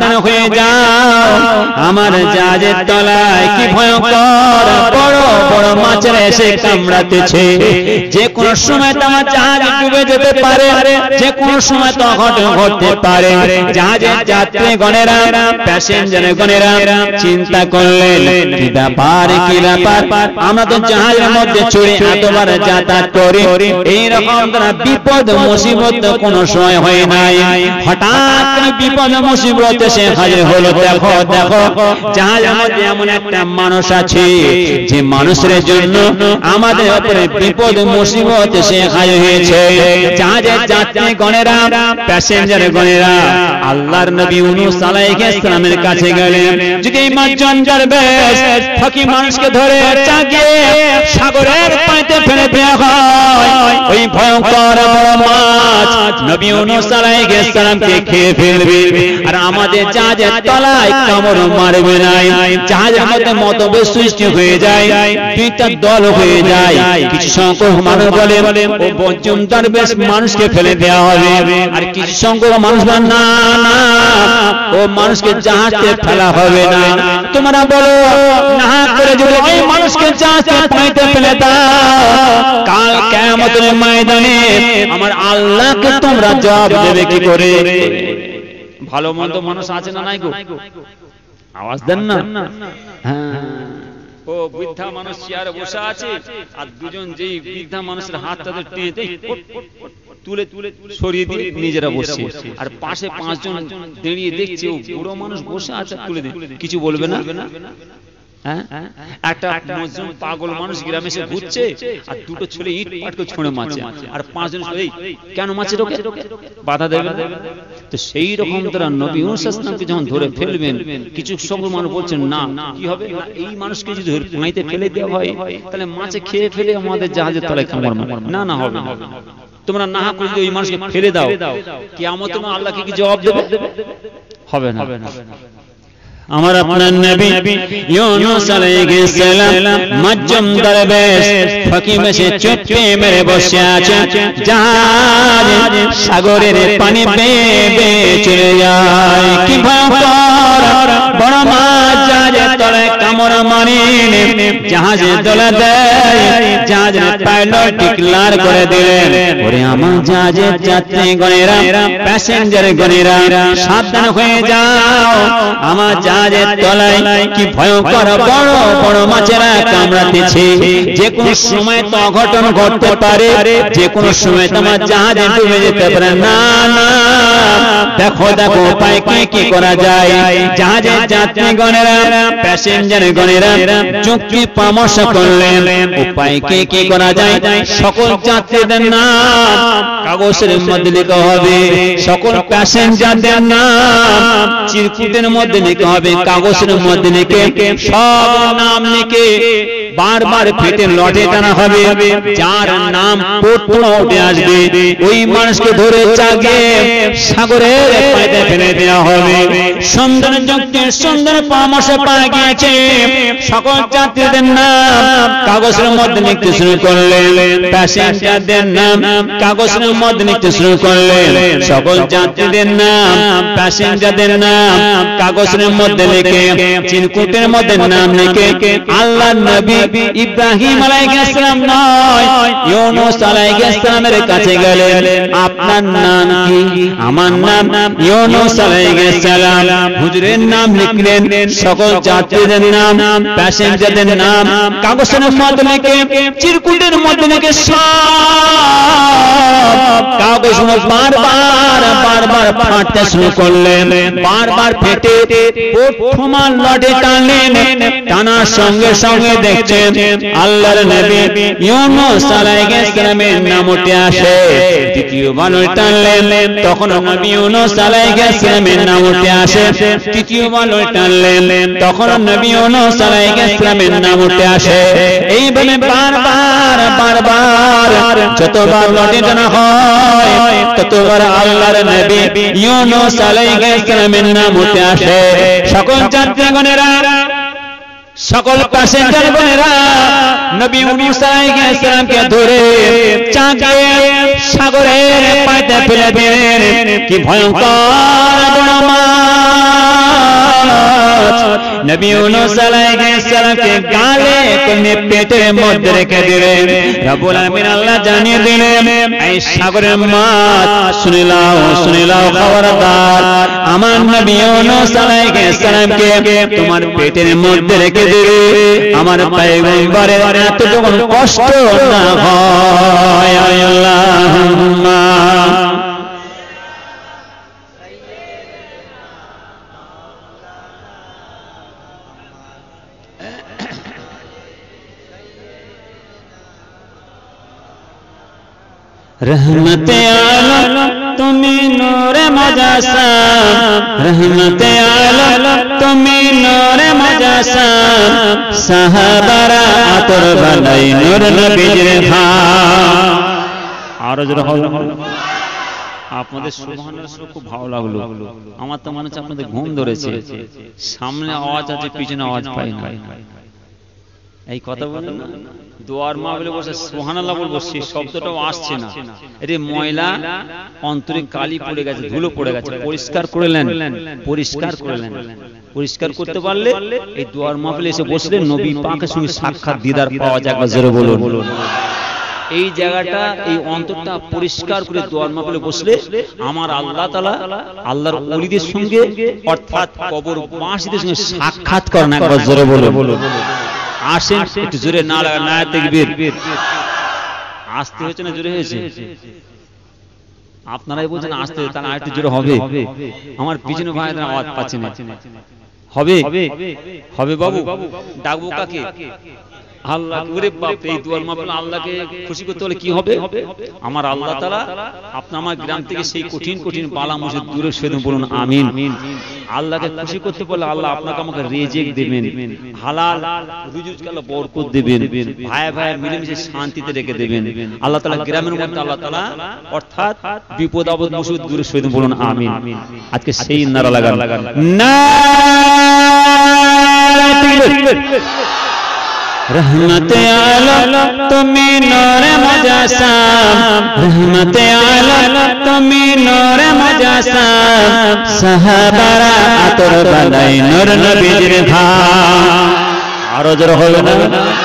হয়ে যাও আমার জাহাজের তলায় কি ভয়ঙ্কর বড় বড় মাছের এসে কামড়াতেছে যে কোন সময় তোমার জাহাজ ডুবে যেতে পারে যে কোন সময় তো অঘটন ঘটতে পারে জাহাজের যাত্রী গণেরা প্যাসেঞ্জার গণেরা চিন্তা করলেন কি ব্যাপার আমরা তো জাহাজের মধ্যে চড়ে এতবার যাতায়াত করি এইরকম বিপদ মুসিবত কোন সময় হয় নাই হঠাৎ বিপদ মুসিবত এসে হাজির হলো দেখো দেখো জাহাজের মধ্যে এমন একটা মানুষ আছে যে মানুষের জন্য আমাদের উপরে বিপদ মুসিবত এসে হাজির হয়েছে জাহাজের যাত্রী গণেরা প্যাসেঞ্জার গণেরা আল্লাহর নবী ইউনূস আলাইহিস সালামের কাছে গেলেন যদি মাজন দরবেশ ফকির মানুষকে ধরে চাগিয়ে সাগরের পানিতে ফেলে দেওয়া হয় ওই ভয়ঙ্কর বড় মাছ নবী ইউনূস আলাইহিস সালামকে খেয়ে ফেলবে আর আমাদের জাহাজের তলায় কামড় মারবে না জাহাজের মধ্যে মতভেদ সৃষ্টি হয়ে যায় দুইটা দল হয়ে যায় কিছু সংখ্যক মানুষ বলে ও বঞ্চন দরবেশ মানুষকে ফেলে দেওয়া হবে আর কিছু সংখ্যক মানুষ বলে না না ও মানুষকে জাহাজে ফেলা হবে না তোমরা বলো না করে যদি ওই মানুষকে জাহাজে পানিতে ফেলে দাও কাল কিয়ামতের ময়দানে আমার আল্লাহকে তোমরা জবাব দেবে কি করে ভালো মন্দ মানুষ আছে না নাই গো আওয়াজ দেন না হ্যাঁ ও বৃদ্ধা মানুষ চেয়ারে বসে আছে আর দুজন যেই বৃদ্ধা মানুষের হাত তাদের টেনে তুলে তুলে সরিয়ে দিয়ে নিজেরা বসছে আর পাশে পাঁচজন দাঁড়িয়ে দেখছে ও বুড়ো মানুষ বসে আছে তুলে দিয়ে কিছু বলবে না একটা পাগল মানুষ গ্রামে এসে ঘুরছে আর দুটো ছেলে ইট পাটকে ছুঁড়ে মারছে আর পাঁচজন এই কেন মারছে রোকে বাধা দেবে তো সেই রকম তারা নবী ইউনূস আলাইহিস সালামকে যখন ধরে ফেলবেন কিছু সকল মানুষ বলছেন না কি হবে না এই মানুষকে যদি পানিতে ফেলে দেওয়া হয় তাহলে মাছে খেয়ে ফেলে আমাদের জাহাজের তলায় কামড় মারবে না না হবে তোমরা না করে যদি ওই মানুষকে ফেলে দাও কিয়ামতে আল্লাহকে কি জবাব দেবে হবে না আমার আপনার নবী ইউনূস আলাইহিস সালাম মাজ্জুম দরবেশ ফকির মেশে চুপকে মেরে বসে আছে জাহাজ সাগরের পানি বেয়ে চলে যায় কি ভয়ঙ্কর বড় মাছ জাহাজের তলায় কামড় মারে জাহাজে দোলা দেয় জাহাজের পাইলট ডিক্লার করে দিলেন ওরে আমার জাহাজের যাত্রী গণেরা প্যাসেঞ্জার গণেরা সাবধান হয়ে যাও আমার জাহাজের তলায় কি ভয়ঙ্কর বড় বড় মাছেরা কামড়াতেছে যে কোন সময় তো অঘটন ঘটতে পারে যে কোন সময় তোমার জাহাজে ডুবে যেতে পারে না না দেখো দেখো উপায় কি করা যায় জাহাজের যাত্রী গণেরা প্যাসেঞ্জার গণেরা চুক্তি পরামর্শ করলেন উপায় কি করা যায় সকল যাত্রীদের নাম কাগজের মধ্যে লেখা হবে সকল প্যাসেঞ্জারদের নাম চিরকুটের মধ্যে লেখা হবে কাগজের মধ্যে লিখে সব নাম লিখে বারবার ফেটে লটে টানা হবে যার নাম প্রথম উঠে আসবে ওই মানুষকে ধরে চাগিয়ে সাগরের পানিতে ফেলে দেওয়া হবে সুন্দর যুক্তির সুন্দর পরামর্শ পাওয়া গিয়েছে সকল যাত্রীদের নাম কাগজের মধ্যে লিখতে শুরু করলেন প্যাসেঞ্জারদের নাম কাগজের মধ্যে লিখতে শুরু করলেন সকল যাত্রীদের নাম প্যাসেঞ্জারদের নাম কাগজের মধ্যে লিখে চিরকুটের মধ্যে নাম লিখে আল্লাহর নবী ইব্রাহিম আলাইহিস সালাম নয় ইউনূস আলাইহিস সালামের কাছে গেলেন আপনার নাম কি আমার নাম ইউনূস আলাইহিস সালাম হুজুরের নাম লিখলেন সকল যাত্রীদের নাম প্যাসেঞ্জারদের নাম কাগজের মধ্যে লিখে চিরকুটের মধ্যে লিখে সব কাগজ বারবার ফাটতে শুরু করলেন বারবার ফেটে প্রথম লটে টানলেন টানার সঙ্গে সঙ্গে দেখছেন আল্লাহর নবী ইউনূস আলাইহিস সালামের নাম উঠে আসে দ্বিতীয়বার টানলেন তখন নবী ইউনূস আলাইহিস সালামের নাম উঠে আসে তৃতীয়বার টানলেন তখন নবী ইউনূস আলাইহিস সালামের নাম উঠে আসে এইভাবে বারবার যতবার লটে টানা হয় ততবার আল্লাহর নবী ইউনূস আলাইহিস সালামের নাম উঠে আসে সকল যাত্রীগণেরা সকল প্যাসেঞ্জার গণেরা নবী ইউনূস আলাইহিস সালামকে ধরে চাগিয়ে সাগরের পানিতে ফেলে দিলেন কি ভয়ঙ্কর বড় মাছ নবী ইউনূস আলাইহিস সালামকে গালে করে পেটের মধ্যে রেখে দিলেন। রব্বুল আলামিন আল্লাহ জানিয়ে দিলেন, এই সাগরের মাছ শুনে নাও খবরদার, আমার নবী ইউনূস আলাইহিস সালামকে তোমার পেটের মধ্যে রেখে দিলে আমার পয়গম্বরের এতটুকু কষ্ট না হয়। আল্লাহুম্মা रहमते आलम तुमी नूरे मजासाम, रहमते आलम तुमी नूरे मजासाम, साहबारा आतर बनाई नूर नबीर खाम। आरो जरा আপনাদের সুবহানাল্লাহ খুব ভালো লাগলো। আমার তো মনে হচ্ছে আপনাদের ঘুম ধরেছে। সামনে আওয়াজ আছে, পিছনে আওয়াজ পাই না। এই কথা বলেন না, দোয়ার মাহফিলে বসে সুবহানাল্লাহ বলবো, সেই শব্দটাও আসছে না। এরে ময়লা অন্তরে কালি পড়ে গেছে, ধুলো পড়ে গেছে, পরিষ্কার করে নেন, পরিষ্কার করে নেন। পরিষ্কার করতে পারলে এই দোয়ার মাহফিলে এসে বসলে নবী পাকের সঙ্গে সাক্ষাৎ দিদার পাওয়া যায়। জোরে বলুন। এই জায়গাটা, এই অন্তরটা পরিষ্কার করে দোয়ার মাহফিলে বসলে আমার আল্লাহ তাআলা আল্লাহর ওলিদের সঙ্গে অর্থাৎ কবর বাসীদের সঙ্গে সাক্ষাৎ করেন। একবার জোরে বলুন। আসেন একটু জোরে না লাগা না তাকবীর। আসতে হয়েছে না জোরে হয়েছে? আপনারাই বলছেন আসতে, তাহলে আরেকটু জোরে হবে। আমার পিছনে ভাইরা আওয়াজ পাচ্ছে না। হবে হবে বাবু, ডাকবো কাকে? আল্লাহ। ওরে বাপ, এই দুয়ার মাহফিল আল্লাহকে খুশি করতে হলে কি হবে? আমার আল্লাহ তাআলা আপনি আমার গ্রাম থেকে সেই কঠিন কঠিন বালা মুসিবত দূরে সরিয়ে বলুন আমিন। আল্লাহকে খুশি করতে পারলে আল্লাহ আপনাকে আমাকে রিজিক দিবেন, হালাল রুজিকে আল্লাহ বরকত দিবেন, ভাই ভাই মিলেমিশে শান্তিতে রেখে দিবেন। আল্লাহ তাআলা গ্রামের মধ্যে আল্লাহ তাআলা অর্থাৎ বিপদ আপদ মুসিবত দূরে সরিয়ে বলুন আমিন। আজকে সেই নারা লাগান না। रहमते आलम तुमी नूरे मजासाम, रहमते आलम तुमी नूरे मजासाम, साहबारा आतर बनाई नूर नबीर खाम। आरो जरा होलो ना।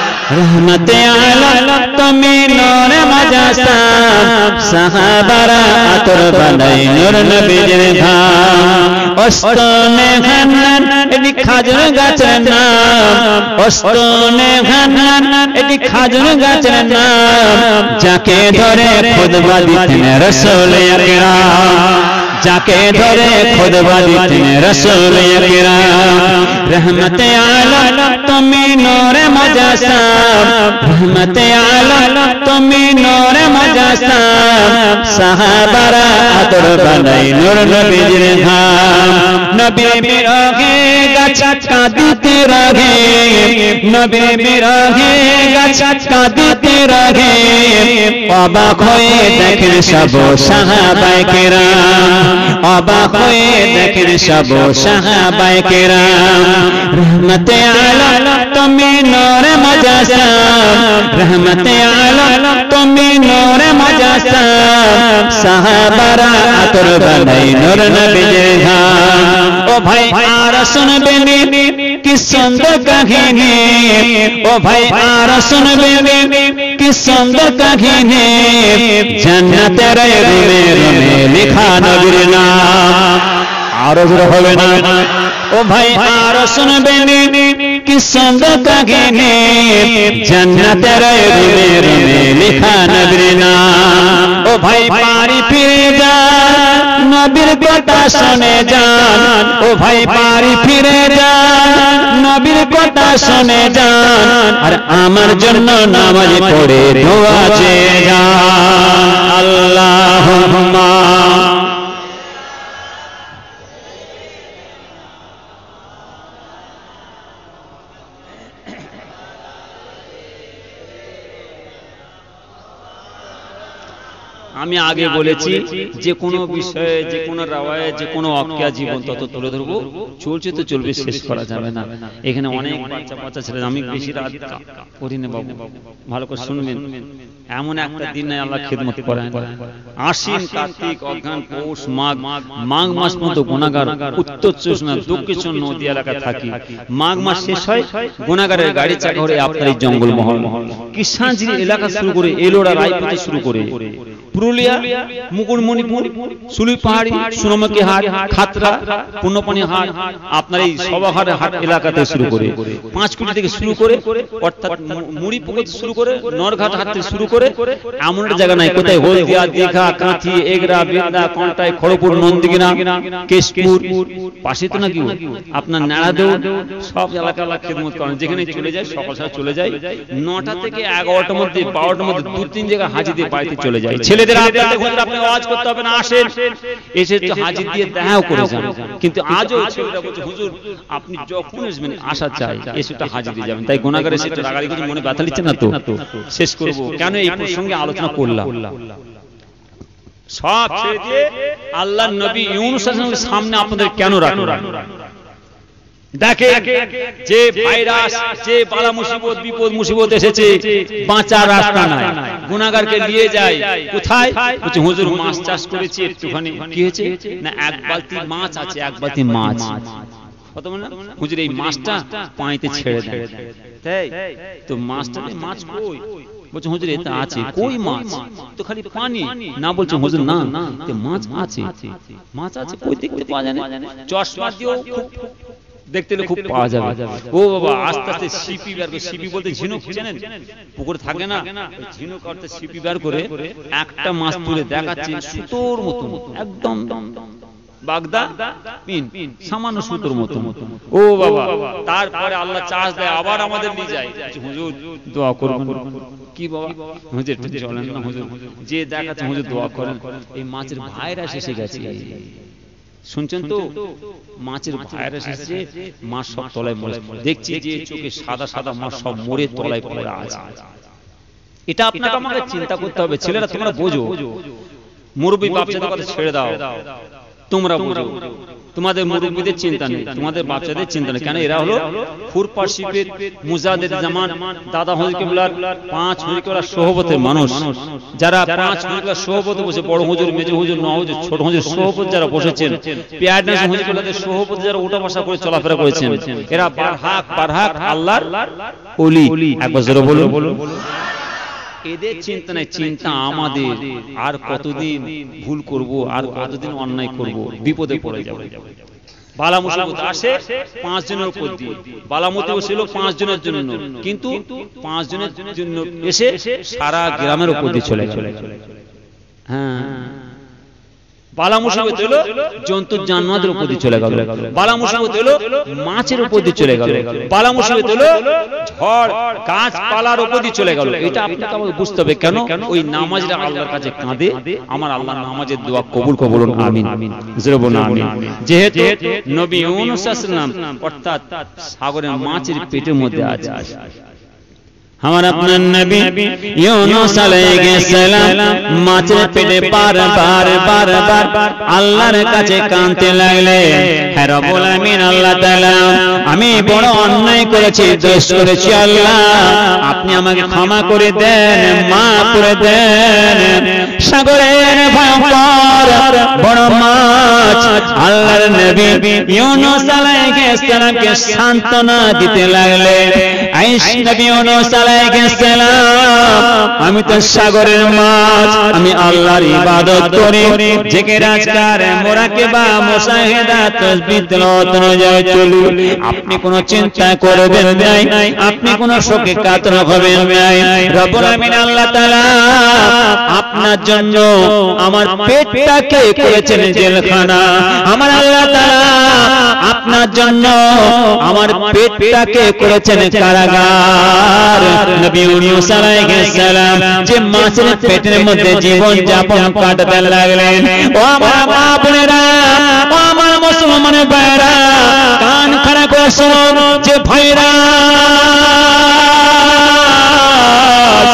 रहमते आलम तुमी नूरे मजासाम, साहबारा आतर बनाई नूर नबीर खाम। ওস্তনে হান্নান এটি খাজুর গাছের নাম, ওস্তনে হান্নান এটি খাজুর গাছের নাম, যাকে ধরে খুতবা দিতেন রাসূল আকরাম, যাকে ধরে খুতবা দিতেন রাসূল আকরাম। রহমতে আলম তুমি নূরে মুজাসসাম, রহমতে আলম তুমি নূরে মুজাসসাম, সাহাবারা আতর বানাই নূর নবীর ধাম। নবী বিরহে গাছ কাঁদিতে রহে, নবী বিরহে গাছ কাঁদিতে রহে, অবাক হয়ে দেখেন সব সাহাবায়ে কেরাম, অবাক হয়ে দেখেন সব সাহাবায়ে কেরাম। রহমতে আলম তুমি নূরে মুজাসসাম, রহমতে আলম তুমি নূরে মুজাসসাম, সাহাবারা আতর বানাই নূর নবীর ধাম। ও ভাই আর শুনবেন কি সুন্দর কাহিনী, ও ভাই আর শুনবেন কি সুন্দর কাহিনী, জান্নাতের রুমে রুমে লেখা নবীর নাম। আরো জোরে হবে না। ও ভাই আর শুনবেন কি সুন্দর কাহিনী, জান্নাতের রুমে রুমে লেখা নবীর নাম। ও ভাই বাড়ি ফিরে যান, নবীর কথা শুনে যান, ও ভাই বাড়ি ফিরে যান, নবীর কথা শুনে যান, আর আমার জন্য নামাজ পড়ে দোয়া চেয়ে যান। আল্লাহুম্মা আমি আগে বলেছি যে কোনো বিষয়ে যে কোনো রাওয়ায়ে যে কোনো ওয়াকিয়া জীবন তত তুলে ধরবো, চলছে তো চলবে, শেষ করা যাবে না। এখানে অনেক বাচ্চা বাচ্চা ছেলে, আমি বেশি রাত করি না বাবু, ভালো করে শুনবেন। এমন একটা দিন নাই আল্লাহ খিদমত করেন। আশ্বিন, কার্তিক, অঘ্রান, পৌষ, মাঘ মাস পর্যন্ত গুনাহগার উত্তর চব্বিশ পরগনা দক্ষিণ নদী এলাকায় থাকি। মাঘ মাস শেষ হয়, গুনাহগারের গাড়ি চাকা করে আপনার এই জঙ্গলমহল কৃষ্ণাঞ্জলি এলাকা শুরু করে এলোরা রায়পুর শুরু করে পুরুলিয়া, মুকুটমণিপুর, সুলি পাহাড়ি, সোনামুখী হাট, খাতড়া, পুণ্যপানি হাট, আপনার এই সভাঘাট হাট এলাকাতে শুরু করে 5 কোটি থেকে শুরু করে, অর্থাৎ মুড়িপুকুর শুরু করে নরঘাট হাট থেকে শুরু করে এমন একটা জায়গা নাই কোথায় হলদিয়া, দীঘা, কাঁথি, এগরা, বেন্দা, কন্টাই, খড়গপুর, নন্দীগ্রাম, কেশপুর পাশে তো নাকি আপনার নাড়াদেও সব এলাকা খিদমত করেন। যেখানে চলে যায় সকাল সকাল চলে যায়, 9টা থেকে 11টার মধ্যে 12টার মধ্যে 2-3 জায়গায় হাজি দিয়ে বাড়িতে চলে যায়। ছেলেদের আপনি আওয়াজ করতে হবে না, আসেন, এসে তো হাজি দিয়ে দেখাও করে যান। কিন্তু আজও ছেলেরা বলছে হুজুর আপনি যখন আসবেন আসা চাই, এসে তো হাজি দিয়ে যাবেন। তাই গুনাহগার এসে তো রাগারাগি করে মনে ব্যথা লিচ্ছে না তো। শেষ করব, কেন এই প্রসঙ্গে আলোচনা করলাম। সব ছেড়ে দিয়ে আল্লাহর নবী ইউনূস আলাইহিস সামনে আপনাদের কেন রাখলাম? দেখে যে ভাইরাস, যে বালা মুসিবত, বিপদ মুসিবত এসেছে, বাঁচার রাস্তা নাই, গুনাহগারকে নিয়ে যায় কোথায়? বলছে হুজুর মাছ চাষ করেছি, একটুখানি কি হয়েছে না, 1 বালতি মাছ আছে, 1 বালতি মাছ। কত মানে হুজুর এই মাছটা পানিতে ছেড়ে দেন। তাই তো মাছটা, মাছ কই? বলছে হুজুর এটা আছে। কই মাছ? তো খালি পানি না। বলছে হুজুর না, তো মাছ আছে। মাছ আছে কই দেখতে পাওয়া যায় না, চশমা দিয়েও খুব দেখতে খুব পাওয়া যাবে। ও বাবা, আস্তে আস্তে সিপি বের করে, সিপি বলতে ঝিনুক চেনেন, পুকুরে থাকে না, ঝিনুক করতে সিপি বের করে একটা মাছ তুলে দেখাচ্ছে সুতোর মতো, একদম বাগদা পিন, সামান্য সুতোর মতো। ও বাবা, তারপরে আল্লাহ চাষ দেয়, আবার আমাদের নিয়ে যায়। হুজুর দোয়া করবেন। কি বাবা? হুজুর চলেন না হুজুর, যে দেখাচ্ছে হুজুর দোয়া করেন। এই মাছের ভাইরাস এসে গেছে, শুনছেন তো? মাছের ভাইরাস এসেছে, মাছ সব তলায় মরে। দেখছি যে চোখে সাদা সাদা মাছ সব মরে তলায় পড়ে আছে। এটা আপনাকে আমাকে চিন্তা করতে হবে। ছেলেরা তোমরা বোঝো, মুরব্বী বাচ্চাদের কথা ছেড়ে দাও, তোমরা বোঝো। তোমাদের মুরব্বীদের চিন্তা নেই, তোমাদের বাচ্চাদের চিন্তা নেই। কেন? এরা হলো ফুরপা শিবের মুজাদ্দেদ জামান, দাদা হুজুর কিবলার 5 হুজুর কিবলার সোহবতের মানুষ, যারা 5 হুজুর কিবলার সোহবতে বসে, বড় হুজুর, মেজো হুজুর, নওয়াজ হুজুর, ছোট হুজুর সোহবত যারা বসেছেন, পিয়ারনাস হুজুর কিবলাদের সোহবত যারা ওঠা বসা করে চলাফেরা করেছেন, এরা বারহাক আল্লাহর ওলি। একবার জোরে বলুন। এদের চিন্তা নাই, চিন্তা আমাদের। আর কতদিন ভুল করব, আর কতদিন অন্যায় করব, বিপদে পড়ে যাব। বালা মুসিবত আসে 5 জনের উপর দিয়ে, বালা মুসিবত ছিল 5 জনের জন্য, কিন্তু 5 জনের জন্য এসে সারা গ্রামের উপর দিয়ে চলে গেল। হ্যাঁ, বালা মুসিবত হলো জন্তু জানোয়ারের উপর দিয়ে চলে গেল, বালা মুসিবত হলো মাছের উপর দিয়ে চলে গেল, বালা মুসিবত হলো ঝড় গাছপালার উপর দিয়ে চলে গেল। এটা আপনাকে আমাকে বুঝতে হবে। কেন? ওই নামাজটা আল্লাহর কাছে কাঁদে, আমার আল্লাহ নামাজের দোয়া কবুল করুন, আমিন। জোরে বলুন আমিন। যেহেতু নবী ইউনূস আলাইহিস সালাম অর্থাৎ সাগরের মাছের পেটের মধ্যে আছে, আমার আপনার নবী ইউনূস আলাইহিস সালাম মাছের পেটে বারবার আল্লাহর কাছে কাঁদতে লাগলেন। হে রব্বুল আমিন, আল্লাহ তাআলা আমি বড় অন্যায় করেছি, দোষ করেছি, আল্লাহ আপনি আমাকে ক্ষমা করে দেন, মাফ করে দেন। সাগরের ভয়ঙ্কর বড় মাছ আল্লাহর নবী ইউনূস আলাইহিস সালামকে সান্ত্বনা দিতে লাগলেন। আইস নবী ইউনূস আলাইহিস সালাম, আমি তো সাগরের মাছ, আমি আল্লাহর ইবাদত করি, জিকির আজকার মুরাকাবা মুশাহিদা তাসবিহ তিলাওয়াত অনুযায়ী চলি। আপনি কোনো চিন্তা করবেন না, আপনি কোনো শোকে কাতর হবেন না। রব্বুল আমিন আল্লাহ তাআলা আপনার জন্য আমার পেটটাকে করেছেন জেলখানা, আমার আল্লাহ তাআলা আপনার জন্য আমার পেটটাকে করেছেন কারাগার। নবী ইউনূস আলাইহিস সালাম যে মাছের পেটের মধ্যে জীবন যাপন কাটাতে লাগলেন, ও আমার মা বোনেরা, ও আমার মুসলমান ভাইরা, কান খাড়া করে শুনুন, যে ভাইরা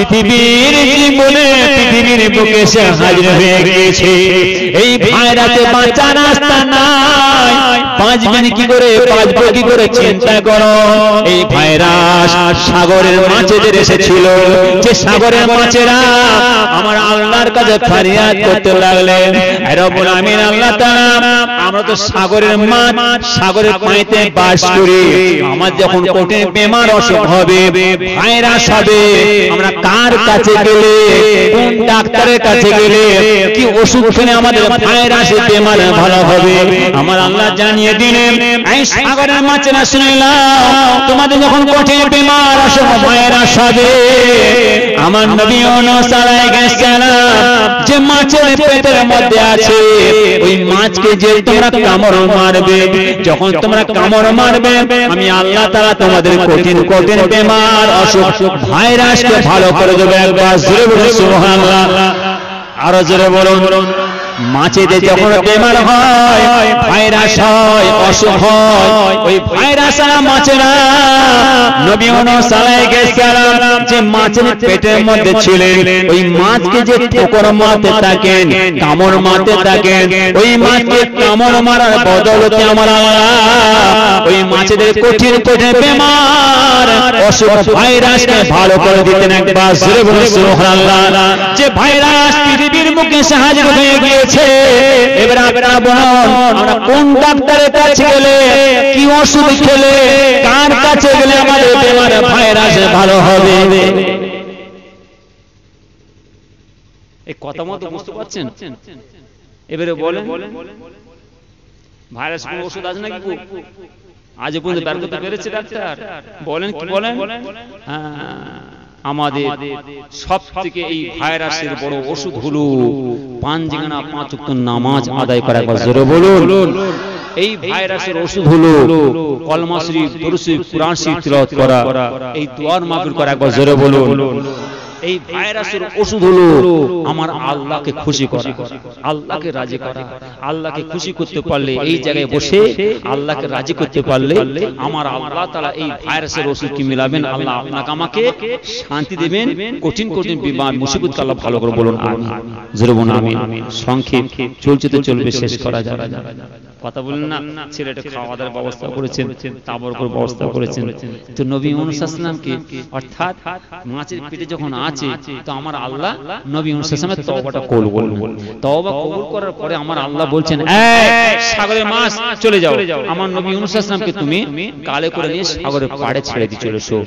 পৃথিবীর জীবনে পৃথিবীর বুকে সে হাজির হয়ে গিয়েছে। এই ভাইরাসে বাঁচার রাস্তা নাই, বাঁচবেন কি করে, বাঁচবো কি করে চিন্তা করো। এই ভাইরাস সাগরের মাছেদের এসেছিল, যে সাগরের মাছেরা আমার আল্লাহর কাছে ফরিয়াদ করতে লাগলেন, রব্বুল আমিন আল্লাহ তাআলা আমরা তো সাগরের মাছ, সাগরের পানিতে বাস করি, আমার যখন কঠিন বেমার অসুখ হবে, ভাইরাস হবে, আমরা কার কাছে গেলে, কোন ডাক্তারের কাছে গেলে, কি ওষুধ খেলে আমাদের ভাইরাসের বেমার ভালো হবে, আমার আল্লাহ জানিয়ে দিলেন। এই সাগরের মাছেরা শুনলাম তোমাদের যখন কঠিন বেমার অসুখ ভাইরাস হবে, আমার নবী ইউনূস আলাইহিস সালাম যে মাছের পেটের মধ্যে আছে, ওই মাছকে যে তোমরা কামড় মারবে, যখন তোমরা কামড় মারবে, আমি আল্লাহ তাআলা তোমাদের কঠিন কঠিন বেমার অসুখ ভাইরাসকে ভালো করে দেবে। একবার জোরে বলুন সুবহানাল্লাহ, আরো জোরে বলুন। মাছেদের যখন বেমার হয়, ভাইরাস হয়, অসুখ হয়, ওই ভাইরাস মাছেরা নবী ইউনূস আলাইহিস সালাম যে মাছের পেটের মধ্যে ছিলেন, ওই মাছকে যে ঠোকর মারতে থাকেন, কামড় মারতে থাকেন, ওই মাছকে কামড় মারার বদলতে আমার আল্লাহ ওই মাছেদের কঠিন কঠিন বেমার অসুখ ভাইরাসকে ভালো করে দিতেন। একবার জোরে বলুন সুবহানাল্লাহ। যে ভাইরাস পৃথিবীর মুখে সাহায্য হয়ে গিয়েছে, এবার আপনারা বলুন আমরা কোন ডাক্তারের কাছে গেলে, কি ওষুধ খেলে, কার কাছে গেলে আমাদের বেমার ভাইরাস ভালো হবে? এই কথা মতো বুঝতে পারছেন? এবারে বলেন ভাইরাস কোন ওষুধ আছে নাকি? আজ পর্যন্ত বের করতে পেরেছে ডাক্তার? বলেন কি বলেন? আমাদের সবথেকে এই ভাইরাসের বড় ওষুধ হলো পাঁচগানা পাঁচ ওয়াক্ত নামাজ আদায় করা। একবার জোরে বলুন। এই ভাইরাসের ওষুধ হলো কলমা শরীফ, দরুদ শরীফ, কুরআন শরীফ তিলাওয়াত করা, এই দুআর মাহফিল করা। একবার জোরে বলুন। এই ভাইরাসের ওষুধ হলো আমার আল্লাহকে খুশি করা, আল্লাহকে রাজি করা। আল্লাহকে খুশি করতে পারলে, এই জায়গায় বসে আল্লাহকে রাজি করতে পারলে আমার আল্লাহ তাআলা এই ভাইরাসের ওষুধ কি মিলাবেন, আল্লাহ আপনাকে আমাকে শান্তি দেবেন। কঠিন কঠিন বিমার মুসিবতকে আল্লাহ ভালো করে বলুন আমিন, জোরে বলুন আমিন। সংক্ষেপ চলছে তো চলবে, শেষ করা যাবে না। কথা বলেন না, ছেলেটা খাওয়া দাওয়ার ব্যবস্থা করেছেন, তাবর করে ব্যবস্থা করেছেন। তো নবী ইউনূস আলাইহিস সালামকে অর্থাৎ মাছের পেটে যখন আছে, তো আমার আল্লাহ নবী ইউনূস আলাইহিস সালামের তওবাটা কবুল করলেন। তওবা কবুল করার পরে আমার আল্লাহ বলছেন, এই সাগরের মাছ চলে যাও, আমার নবী ইউনূস আলাইহিস সালামকে তুমি কালে করে নিয়ে সাগরের পাড়ে ছেড়ে দিয়ে চলে এসো।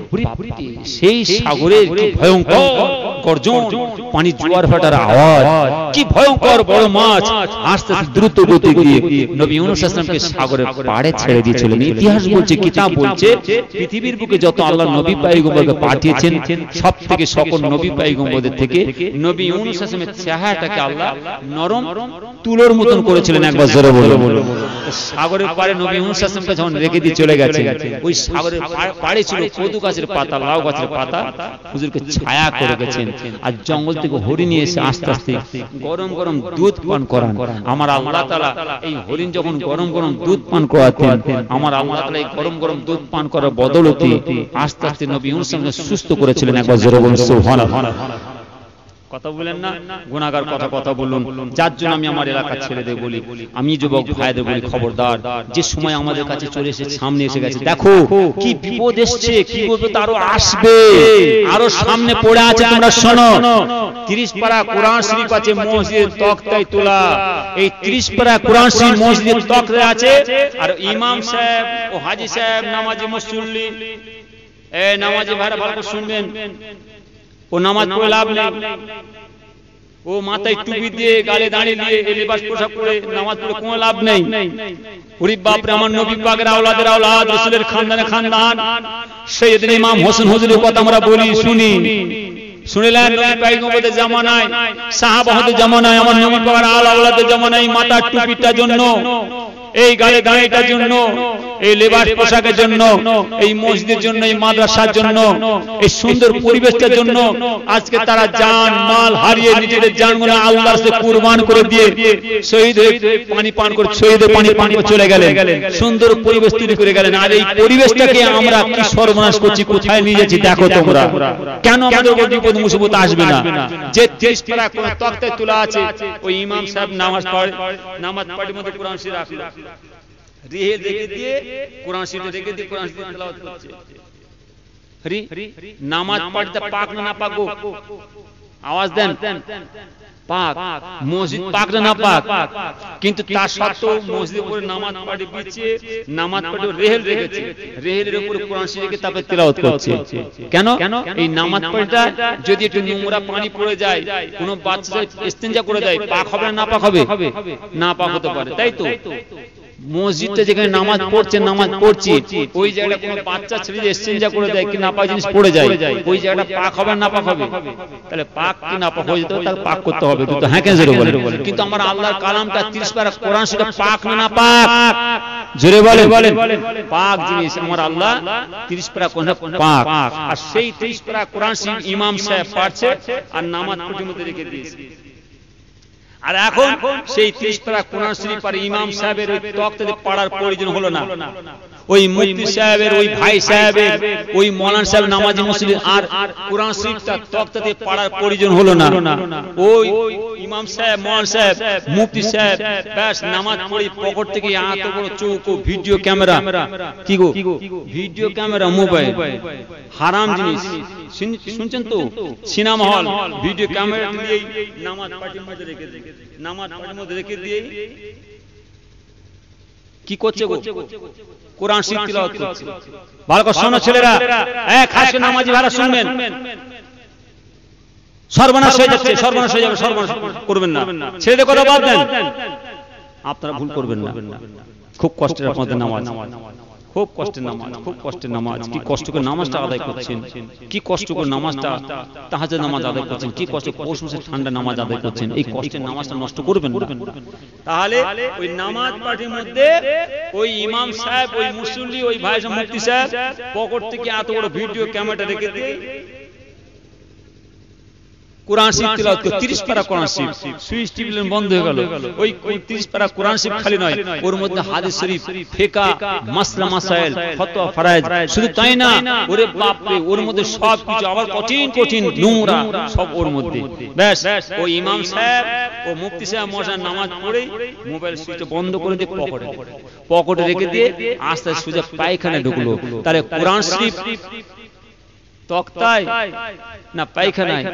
সেই সাগরের কি ভয়ঙ্কর গর্জন, পানি জোয়ার ভাটার আওয়াজ, কি ভয়ঙ্কর বড় মাছ আস্তে আস্তে দ্রুত গতি দিয়ে নবী ইউনূস আলাইহিস সালামকে সাগরের পাড়ে ছেড়ে দিয়েছিলেন। ইতিহাস বলছে, কিতাব বলছে, পৃথিবীর বুকে যত আল্লাহ নবী পয়গম্বরকে পাঠিয়েছেন, সবথেকে সকল নবী পয়গম্বরদের থেকে নবী ইউনূস আলাইহিস সালামের চেহারাটাকে আল্লাহ নরম তুলোর মতন করেছিলেন। একবার জোরে বলুন। সাগরের পাড়ে নবী ইউনূস আলাইহিস সালামকে যখন রেখে দিয়ে চলে গেছে, ওই সাগরের পাড়ে ছিল কদু গাছের পাতা, লাউ গাছের পাতা, হুজুরকে ছায়া করে গেছেন। আর জঙ্গল থেকে হরিণ নিয়ে এসে আস্তে আস্তে গরম গরম দুধ পান করান। আমার আল্লাহ তাআলা এই হরিণ যখন গরম গরম দুধ পান করাতেন, আমার আল্লাহ তাআলা এই গরম গরম দুধ পান করার বদলতে আস্তে আস্তে নবী ইউনূস আলাইহিস সালামকে সুস্থ করেছিলেন। একবার জোরে বলুন সুবহানাল্লাহ। কথা বলেন না, গুনাহগার কথা বলুন। যার জন্য আমি আমার এলাকা ছেড়ে দিয়ে বলি, আমি যুবক ভাইদের বলি, খবরদার, যে সময় আমাদের কাছে চলে এসেছে, সামনে এসে গেছে, দেখো কি বিপদ এসছে, কি বিপদ আরো আসবে, আরো সামনে পড়ে আছে। তোমরা শোনো, 30 পারা কোরআন শরীফ আছে মসজিদের তখতায় তোলা। এই 30 পারা কোরআন শরীফ মসজিদের তখতায় আছে। আর ইমাম সাহেব ও হাজী সাহেব, নামাজি মুসল্লি, এই নামাজি ভাইরা ভালো করে শুনবেন, ও নামাজ পড়ে লাভ নেই। ও মাথায় টুপি দিয়ে, গালে দাঁড়িয়ে দিয়ে, এই লিবাস পোশাক পরে নামাজ পড়ে কোনো লাভ নেই। ওরে বাপ রে, আমার নবী পাকের আওলাদের আওলাদ, রাসূলের খানদানের খানদান, সাইয়েদনা ইমাম হোসেন হুজুরের কথা আমরা বলি, শুনি। শুনিলেন নবী পয়গম্বরদের জামানায়, সাহাবাদের জামানায়, আমার নবী পাকের আওলাদের জামানায় মাথার টুপিটার জন্য এই গালে দাঁড়িটার জন্য, এই লেবাস পোশাকের জন্য, এই মসজিদের জন্য, এই মাদ্রাসার জন্য, এই সুন্দর পরিবেশটার জন্য আজকে তারা জান মাল হারিয়ে নিজেদের জানগুলো আল্লাহর কাছে কুরবান করে দিয়ে শহীদ হয়ে পানি পান করে শহীদের পানি পান করে চলে গেলেন, সুন্দর পরিবেশ তৈরি করে গেলেন। আর এই পরিবেশটাকে আমরা কি সর্বনাশ করছি, কোথায় নিয়ে যাচ্ছি দেখো তোমরা। কেন আমাদের উপর বিপদ মুসিবত আসবে না? যে 30 পারা কোন তক্তায় তোলা আছে, ওই ইমাম সাহেব নামাজ পড়ে, নামাজ পড়ার মধ্যে কোরআন শরীফ রাখলো, রেহে রেখে দিয়ে কোরআন শরীফ রেখে দিয়ে কোরআন শরীফ তেলাওয়াত করছে। নামাজ পড়তে পাক না পাক গো, আওয়াজ দেন, পাক। মসজিদ পাক না পাক, কিন্তু তার সত্ত্বেও মসজিদের উপরে নামাজ পড়ে বিছিয়ে নামাজ পড়ে রেহেল রেখেছে, রেহেলের উপরে কোরআন শরীফ রেখে তারপরে তেলাওয়াত করছে। কেন? এই নামাজ পড়াটা যদি একটু নোংরা পানি পড়ে যায়, কোনো বাচ্চা ইস্তেঞ্জা করে দেয়, পাক হবে না পাক হবে? না পাক হতে পারে, তাই তো। মসজিদটা যেখানে নামাজ পড়ছে, নামাজ পড়ছি, ওই জায়গাটা কোনো বাচ্চা ছেলে যে ইস্তেঞ্জা করে দেয় কি নাপাক জিনিস পড়ে যায়, ওই জায়গাটা পাক হবে না পাক হবে? তাহলে পাক কি নাপাক হয়ে যেতে হবে, তাহলে পাক করতে হবে। কিন্তু হ্যাঁ কেন জোরে বলে? কিন্তু আমার আল্লাহর কালামটা 30 পারা কোরআন সেটা পাক না পাক? জোরে বলে পাক জিনিস আমার আল্লাহ 30 পারা কোরআন পাক। আর সেই 30 পারা কোরআন শরীফ ইমাম সাহেব পড়ছে আর নামাজ পড়ার মধ্যে রেখে দিয়েছে। আর এখন সেই 30 পারা কোরআন শরীফ আর ইমাম সাহেবের ওই তক্তাতে পড়ার প্রয়োজন হলো না। ওই মুফতি সাহেবের, ওই ভাই সাহেবের, ওই মৌলানা সাহেব নামাজি মুসলিম আর কোরআন শরীফটা তক্তাতে পড়ার প্রয়োজন হলো না। ওই ইমাম সাহেব, মৌলানা সাহেব, মুফতি সাহেব ব্যাস নামাজ পড়ে পকেট থেকে এত বড় চৌকো ভিডিও ক্যামেরা, কি গো ভিডিও ক্যামেরা, মোবাইল হারাম জিনিস, শুনছেন তো? সিনেমা হল ভিডিও ক্যামেরা দিয়ে নামাজ পার্টির মধ্যে রেখে দিয়ে, নামাজ পার্টির মধ্যে রেখে দিয়ে কি করছে গো? কোরআন শরীফ তিলাওয়াত করছে। ভালো করে শোনো ছেলেরা, খাস করে নামাজি ভালো শুনবেন। সর্বনাশ হয়ে যাচ্ছে, সর্বনাশ হয়ে যাবে, সর্বনাশ করবেন না। ছেলেদের কথা বাদ দেন, আপনারা ভুল করবেন না। খুব কষ্টের আপনাদের নামাজ, খুব কষ্টের নামাজ, খুব কষ্টের নামাজ। কি কষ্ট করে নামাজটা আদায় করছেন, কি কষ্ট করে নামাজটা তাহাজ্জুদ নামাজ আদায় করছেন, কি কষ্ট পৌষ মাসে ঠান্ডা নামাজ আদায় করছেন। এই কষ্টের নামাজটা নষ্ট করবেন না। তাহলে ওই নামাজ পার্টির মধ্যে ওই ইমাম সাহেব, ওই মুসল্লি, ওই ভাই সাহেব, মুফতি সাহেব পকেট থেকে এত বড় ভিডিও ক্যামেরা রেখে দিয়ে কোরআন শরীফ তেলাওয়াত করে 30 পারা কোরআন শরীফ, সুইচ টিভি বন্ধ হয়ে গেল। ওই 30 পারা কোরআন শরীফ খালি নয়, ওর মধ্যে হাদিস শরীফ, ফিকহ, মাসলা মাসাইল, ফতোয়া, ফরায়েজ, শুধু তাই না, ওরে বাপ রে, ওর মধ্যে সব কিছু আবার কঠিন কঠিন নোংরা সব ওর মধ্যে। ব্যাস ওই ইমাম সাহেব ও মুফতি সাহেব মশা নামাজ পড়ে মোবাইল সুইচ বন্ধ করে দিয়ে পকেটে রেখে দিয়ে আস্তে আস্তে সোজা পায়খানায় ঢুকলো। তাহলে কোরআন শরীফ তক্তায় না পায়খানায়?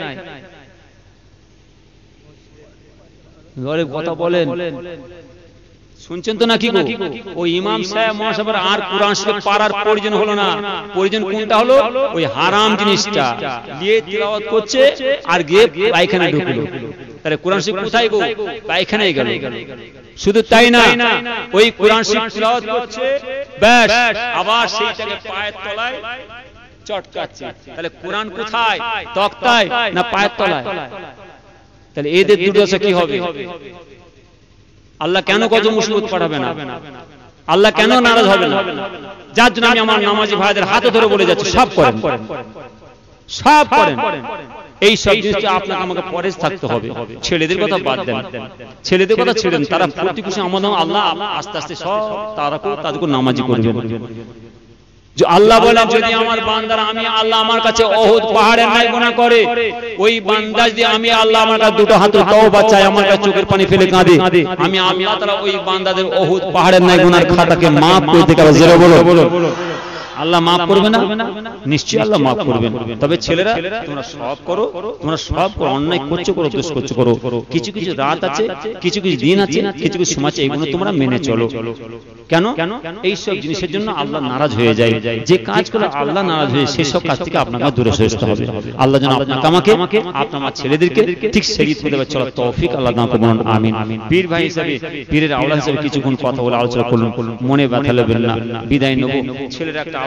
কথা বলেন, শুনছেন তো নাকি গো? ওই ইমাম সাহেব মহাসভার আর কোরআন শরীফ পড়ার প্রয়োজন হলো না। প্রয়োজন কোনটা হলো? ওই হারাম জিনিসটা নিয়ে তিলাওয়াত করছে আর গিয়ে পায়খানায় ঢুকলো। তাহলে কোরআন শরীফ কোথায় গো? পায়খানায় গেল। শুধু তাই না, ওই কোরআন শরীফ তিলাওয়াত করছে, ব্যাস আবার সেইটাকে পায়ের তলায় চটকাচ্ছে। তাহলে কোরআন কোথায়? তক্তায় না পায়ের তলায়? তাহলে এদের দুর্দশা কি হবে? আল্লাহ কেন কত মুসিবত পাঠাবে না? আল্লাহ কেন নারাজ হবে না? যার জন্য আমি আমার নামাজি ভাইদের হাতে ধরে বলে যাচ্ছি, সব করেন, সব করেন। এই সব জিনিসটা আপনাকে আমাকে পরেজ থাকতে হবে। ছেলেদের কথা বাদ দেন, ছেলেদের কথা ছেড়েন, তারা প্রতি খুশি আমাদের আল্লাহ আস্তে আস্তে সব তাদেরকে নামাজি করবেন। আল্লাহ বলেন, যদি আমার বান্দারা আমি আল্লাহ আমার কাছে ওহুদ পাহাড়ের ন্যায় গুনাহ করে, ওই বান্দা যদি আমি আল্লাহ আমার কাছে দুটো হাত তওবা চাই, আমার কাছে চোখের পানি ফেলে কাঁদে, আমি আল্লাহ তাআলা ওই বান্দাদের ওহুদ পাহাড়ের ন্যায় গুনার খাতাকে maaf করে দিতে পারে। জোরে বলো, আল্লাহ maaf করবে না? নিশ্চয়ই আল্লাহ maaf করবেন। তবে ছেলেরা তোমরা সব করো, তোমরা সব করো, অন্যায় করছো করো, দোষ করছো করো। কিছু কিছু রাত আছে, কিছু কিছু দিন আছে, কিছু কিছু সময় আছে, এইগুলো তোমরা মেনে চলো। কেন? এই সব জিনিসের জন্য আল্লাহ নারাজ হয়ে যায়। যে কাজ করে আল্লাহ নারাজ হয়ে, সেই সব কাজ থেকে আপনাকে দূরে সরতে হবে। আল্লাহ যেন আপনাকে আমাকে আপনার ছেলেদেরকে ঠিক শরীয়ত মতো চলার তৌফিক আল্লাহ দান করুন। আমিন। পীর ভাই হিসেবে, পীরের আওলাদ হিসেবে কিছুক্ষণ কথা বলে আলোচনা করলাম, মনে ব্যথা নেবেন না। বিদায় নেব। ছেলেরা একটা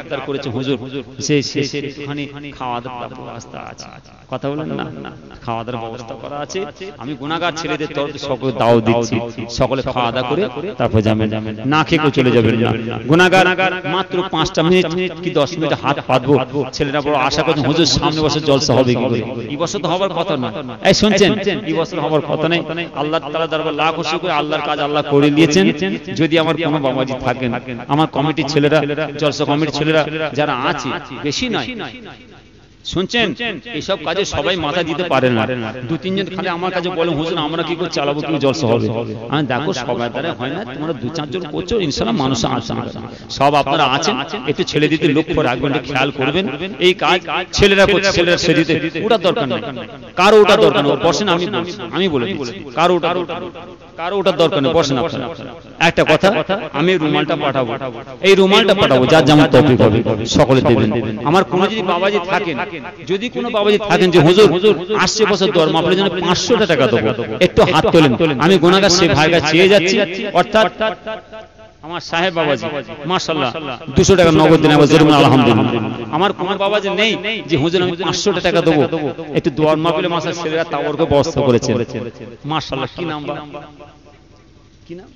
আবদার করেছে হুজুর সেই শেষের একটুখানি খাওয়া দাওয়ার ব্যবস্থা আছে, কথা বলেন না, খাওয়া দাওয়ার ব্যবস্থা করা আছে, আমি গুনাহগার ছেলেদের তরফে সকলে দাও দিচ্ছি, সকলে খাওয়া দাওয়া করে তারপর যাবেন, না খেয়ে চলে যাবেন না। গুনাহগার মাত্র 5টা মিনিট কি 10 মিনিট হাত পাতবো, ছেলেরা বড় আশা করছে হুজুর সামনে বছর জলসা হবে কি করে, এই বছর তো হবার কথা না, এই শুনছেন এই বছর হবার কথা নেই, আল্লাহ তাআলা দরবার লাখ শুকর, আল্লাহর কাজ আল্লাহ করে দিয়েছেন। যদি আমার কোনো বাবাজি থাকেন, আমার কমিটির ছেলেরা, জলসা কমিটির ছেলেরা যারা আছে, বেশি নয়, শুনছেন এইসব কাজে সবাই মাথা দিতে পারে না, 2-3 জন খালি আমার কাছে বলে হুজুর আমরা কি করে চালাবো, কি জলসা হবে, আমি দেখো সবার দ্বারা হয় না, তোমরা 2-4 জন করছো, ইনশাআল্লাহ মানুষ আসবে, সব আপনারা আছেন, একটু ছেলে দিতে লক্ষ্য রাখবেন, খেয়াল করবেন, এই কাজ ছেলেরা করছে, ছেলেরা সে দিতে ওটা দরকার নেই, কারো ওটা দরকার নেই, বসেন, আমি বলে দিচ্ছি, কারো ওটা দরকার নেই, বসেন আপনারা। একটা কথা, আমি রুমালটা পাঠাবো, এই রুমালটা পাঠাবো, যার যেমন তৌফিক হবে সকলে দেবেন। আমার কোনো যদি বাবাজি থাকেন, যদি কোনো বাবাজি থাকেন যে হুজুর আসছে বছর দর মাপের জন্য 500 টাকা দেবো, একটু হাত তোলেন, আমি গুনাহগার সে ভাইকে চেয়ে যাচ্ছি, অর্থাৎ আমার সাহেব বাবাজি মাশাআল্লাহ 200 টাকা নগদ দিন, আলহামদুলিল্লাহ। আমার কোনো বাবাজি নেই যে হুজুর আমি 500 টাকা দেবো, একটু দোয়ার মাপলে মাসার ছেলেরা তাওরকে ব্যবস্থা করেছে, মাশাআল্লাহ। কি নাম বা কি নাম?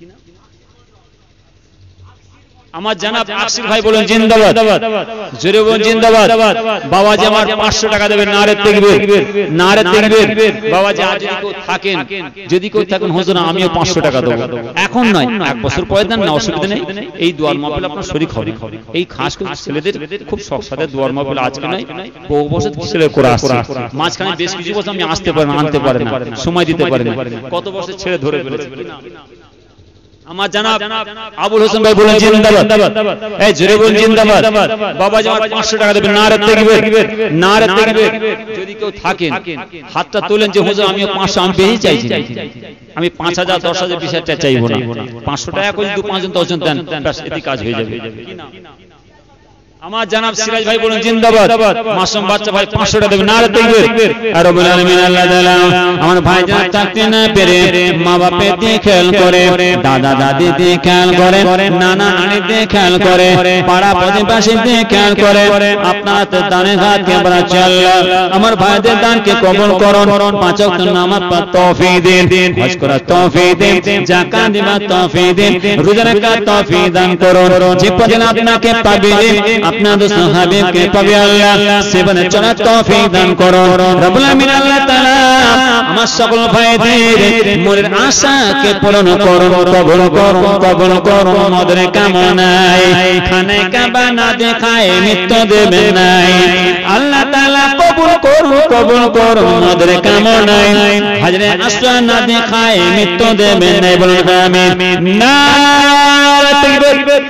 আমার জানাব আকসির ভাই বলেন জিন্দাবাদ, জোরে বলেন জিন্দাবাদ। বাবাজি আমার 500 টাকা দেবেন, নারে তাকবীর, নারে তাকবীর। বাবাজি আজ যদি কেউ থাকেন হুজুর আমিও 500 টাকা দেবো, এখন নয় 1 বছর পরে দেন না, অসুবিধা নেই, এই দোয়ার মাহফিল আপনার শরীক হবে, এই খাস করে ছেলেদের খুব শখ সাথে দোয়ার মাহফিল আজকে নয়, বহু বছর ছেলে করে আসছে, মাঝখানে বেশ কিছু বছর আমি আসতে পারি না, আনতে পারি না, সময় দিতে পারি না, কত বছর ছেলে ধরে ফেলেছে। আমার জানাব আবুল হোসেন ভাই বলেন জিন্দাবাদ, এই জোরে বলেন জিন্দাবাদ। বাবাজি আমার 500 টাকা দেবেন, নারে তাকবীর, নারে তাকবীর। যদি কেউ থাকেন হাতটা তোলেন যে হুজুর আমিও 500, আমি বেশি চাইছি, আমি 5000 10,000 20,000 টাকা চাইবো না, 500 টাকা করে 2-5 জন 10 জন দেন, ব্যাস এতেই কাজ হয়ে যাবে। আমার জানাব সিরাজ ভাই বলেন জিন্দাবাদ, মাসুম বাচ্চা ভাই 500 টাকা দেবেন, নারে তাকবীর। আর রব্বুল আলামিন আল্লাহ তাআলা আমার ভাই জান থাকতে না পেরে মা বাপে দিয়ে খেয়াল করে, দাদা দাদি দিয়ে খেয়াল করে, নানা নানি দিয়ে খেয়াল করে, পাড়া প্রতিবেশী দিয়ে খেয়াল করে, আপনার তো দানে হাত কে বড় চাল্লা, আমার ভাইদের দানকে কবুল করুন, 5 ওয়াক্ত নামাজ পড়ার তৌফিক দিন, হজ করার তৌফিক দিন, যাকাত দেওয়ার তৌফিক দিন, রোজা রাখার তৌফিক দান করুন, যে পথে আপনাকে পাবে আপনাদের সাহাবীকে পাবে আল্লাহ, সেবনে চলার তৌফিক দান করুন রব্বুল আলামিন আল্লাহ তাআলা। আমার সকল ভাইদের মনের আশাকে পূরণ করুন, কবুল করুন, কবুল করুন মদের কামনায়, খানে কাবা না দেখায় মৃত্যু দেবে নাই, আল্লাহ তাআলা কবুল করুন, কবুল করুন মদের কামনায়, হাজরে আসওয়াদ না দেখায় মৃত্যু দেবে নাই, বলুন আমিন। নারে তাকবীর,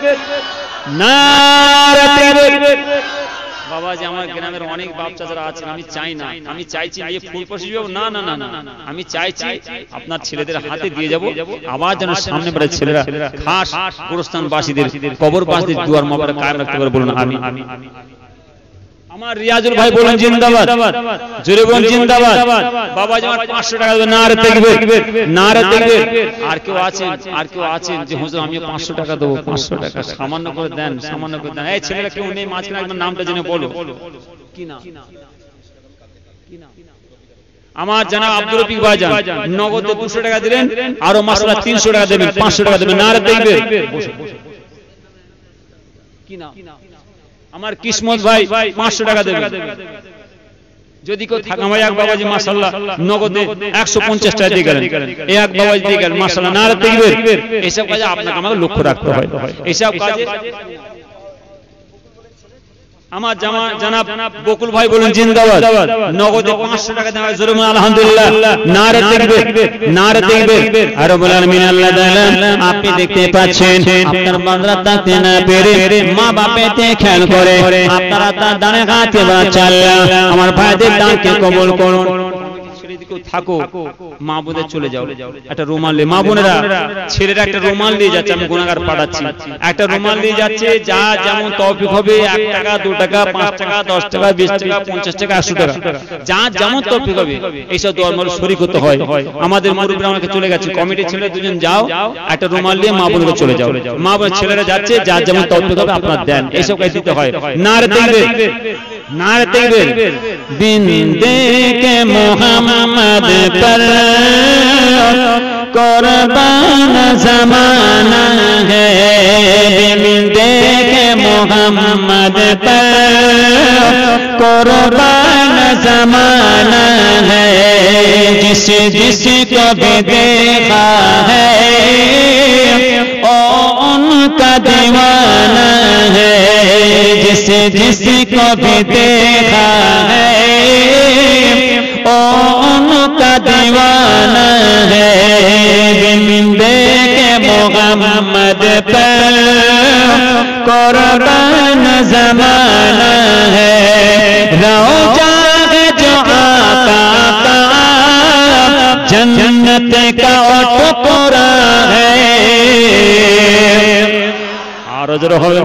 নারে তাকবীর। বাবাজি আমার গ্রামের অনেক বাপ চাচারা আছেন, আমি চাই না, আমি চাইছি এই ফুল পশি যাব না না না না, আমি চাইছি আপনার ছেলেদের হাতে দিয়ে যাব, আবার যেন সামনে বাড়ির ছেলেরা খাস গোরস্থানবাসীদের কবরবাসীদের দুয়ার মাবার কায়েম রাখতে পারে, বলুন আমিন। আমার রিয়াজুল ভাই বলেন জিন্দাবাদ, জোরে বলেন জিন্দাবাদ। বাবাজি আমার 500 টাকা দেবেন, নারে তাকবীর, নারে তাকবীর। আর কেউ আছেন যে হুজুর আমিও 500 টাকা দেবো, 500 টাকা সামান্য করে দেন, সামান্য করে দেন। এই ছেলেরা কেউ নেই মাঝখানে, একবার নামটা জেনে বলো কি নাম? আমার জানাব আব্দুর রফিক ভাইজান নগদে 200 টাকা দিলেন, আরো মাসলা 300 টাকা দেবেন, 500 টাকা দেবেন, নারে তাকবীর। কি নাম? আমার কিসমত ভাই 500 টাকা দেবেন। যদি কেউ থাকে আমার এক বাবাজি মাশাআল্লাহ নগদে 150 টাকা দিয়ে গেলেন, এই এক বাবাজি দিয়ে গেলেন মাশাআল্লাহ, নারে তাকবীর। এইসব কাজে আপনাকে আমাকে লক্ষ্য রাখতে হয়, এইসব কাজে আমার জানাব বকুল ভাই বলেন জিন্দাবাদ, নগদে 500 টাকা দেওয়া, জোরে বলেন আলহামদুলিল্লাহ, নারে তাকবীর, নারে তাকবীর। আর রব্বুল আলামিন আল্লাহ তাআলা আপনি দেখতে পাচ্ছেন আপনার বান্দা থাকতে না পেরে মা বাপেতে খেয়াল করে, আপনারা তার দানে হাতে বাঁচাল্লাহ, আমার ভাইদের দানকে কবুল করুন। কেউ থাকো মা বোনের চলে যাও একটা রুমাল নিয়ে, মা বোনেরা ছেলেরা একটা রুমাল নিয়ে যাচ্ছে, আমি গুনাহগার পাঠাচ্ছি, একটা রুমাল নিয়ে যাচ্ছে, যা যেমন তৌফিক হবে 1 টাকা 2 টাকা 5 টাকা 10 টাকা 20 টাকা 50 টাকা 100 টাকা যা যেমন তৌফিক হবে এইসব দোয়ার মধ্যে শরীক হতে হয়। আমাদের মুরব্বিরা আমাকে চলে গেছে, কমিটির ছেলে দুজন যাও একটা রুমাল নিয়ে মা বোনকে চলে যাও, মা বোনের ছেলেরা যাচ্ছে, যা যেমন তৌফিক হবে আপনারা দেন, এইসব কাজ দিতে হয়। নারে তাকবীর, নারে তাকবীর। बिंदे के मोहम्मद पर कुर्बान जमाना है, बिंदे के मोहम्मद पर कुर्बान जमाना है, जिस जिसको भी देखा है ओ उनका दीवाना है, जिस जिसको भी देखा है ओ उनका दीवाना है, बिंदे के मोहम्मद पर कुर्बान जमाना है, रोजा है जो आका का जन्नत का टुकड़ा है, और जरा হবে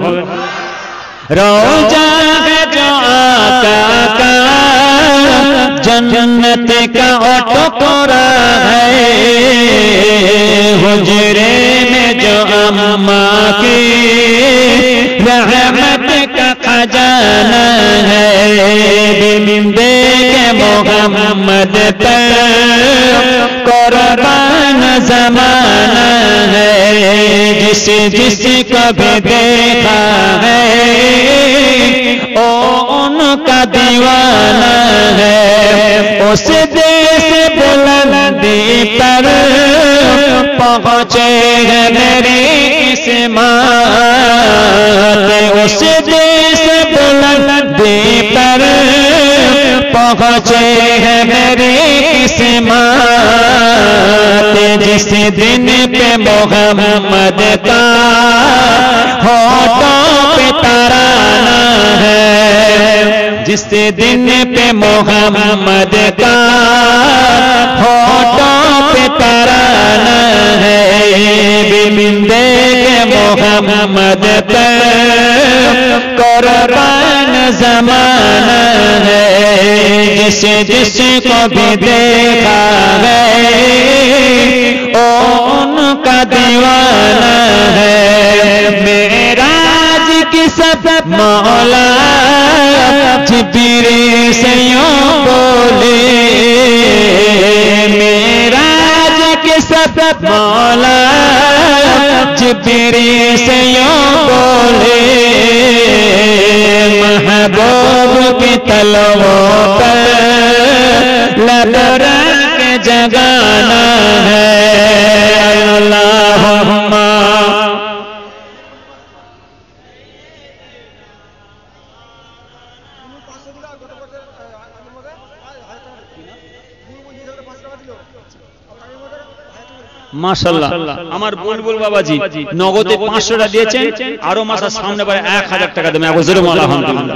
रोजा है जो आका का जन्नत का टुकड़ा है, हुजरे में जो अम्मा की रहमत का खजाना है, बिंदे के मोहम्मद पर कुर्बान जमाना है, जिस जिसको भी देखा है ओ उनका दीवाना है, उस देश बुलंदी पर पहुँचे हैं मेरी किस्मत, उस देश बुलंदी पर पहुँचे हैं मेरी किस्मत, जिस दिन पे मोहम्मद का होठों पे तराना है, जिस दिन पे मोहम्मद का होठों पे तराना है, बिंदे के मोहम्मद पर कुर्बान जमाना है, जिस जिसको भी देखा है ओ उनका दीवाना है, मेराज की सब मौला जिब्रील से यूं बोले, मेराज के सब मौला जिब्रील से यूं बोले, महबूब की तलवों पर लब रख जगाना है, अल्लाहुम्मा মাশাআল্লাহ। আমার বুলবুল বাবাজি নগদে 500 টাকা দিয়েছেন, আরো মাসের সামনে বারে 1000 টাকা দেবেন, আবুজুর আলহামদুলিল্লাহ।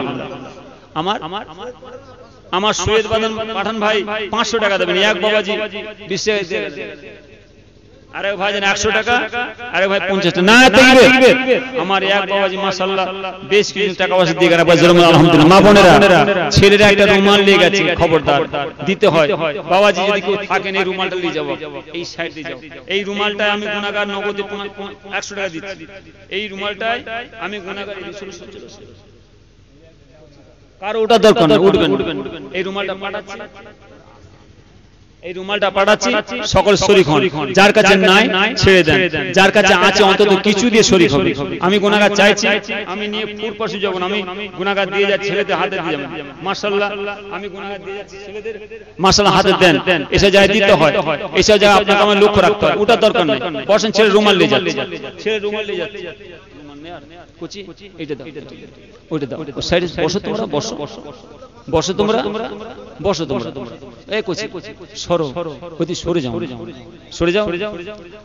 আমার সৈয়দ বাদন পাঠান ভাই 500 টাকা দেবেন, এক বাবাজি বিশ্বে আরেক ভাইজান 100 টাকা, আরেক ভাই 50 টাকা, না তাকবীর। আমার এক বাবাজি মাশাআল্লাহ বেশ কিছু টাকা পয়সা দিয়ে গেল, আবুজুর আলহামদুলিল্লাহ। মা বোনেরা ছেলেরা একটা রুমাল নিয়ে গেছে, খবরদার দিতে হয়। বাবাজি যদি কেউ থাকেন এই রুমালটা নিয়ে যাও, এই সাইড দিয়ে যাও, এই রুমালটা আমি গুনাহগার নগদে 100 টাকা দিচ্ছি, এই রুমালটাই আমি গুনাহগার কারো ওটা দরকার না, উঠবেন এই রুমালটা পাঠাচ্ছি, এই রুমালটা পাঠাচ্ছি, সকল শরীক হন, যার কাছে নাই ছেড়ে দেন, যার কাছে আছে অন্তত কিছু দিয়ে শরীক হবে। আমি গুনাহগার চাইছি, আমি নিয়ে ফুরপাশে যখন আমি গুনাহগার দিয়ে যাচ্ছি ছেলেদের হাতে দিয়ে যাবেন, মাশাআল্লাহ আমি গুনাহগার দিয়ে যাচ্ছি ছেলেদের, মাশাআল্লাহ হাতে দেন, এসব জায়গায় দিতে হয়, এসব জায়গায় আপনাকে আমার লক্ষ্য রাখতে হয়, ওটা দরকার নেই। বসেন, ছেলে রুমাল নিয়ে যাচ্ছে, ছেলে রুমাল নিয়ে যাচ্ছে, কুচি এইটা দাও, ওইটা দাও, সাইডে বসো তোমরা, বসো বসো তোমরা, বসো তোমরা, এই কুচি সরো, ওই সরে যাও, সরে যাও,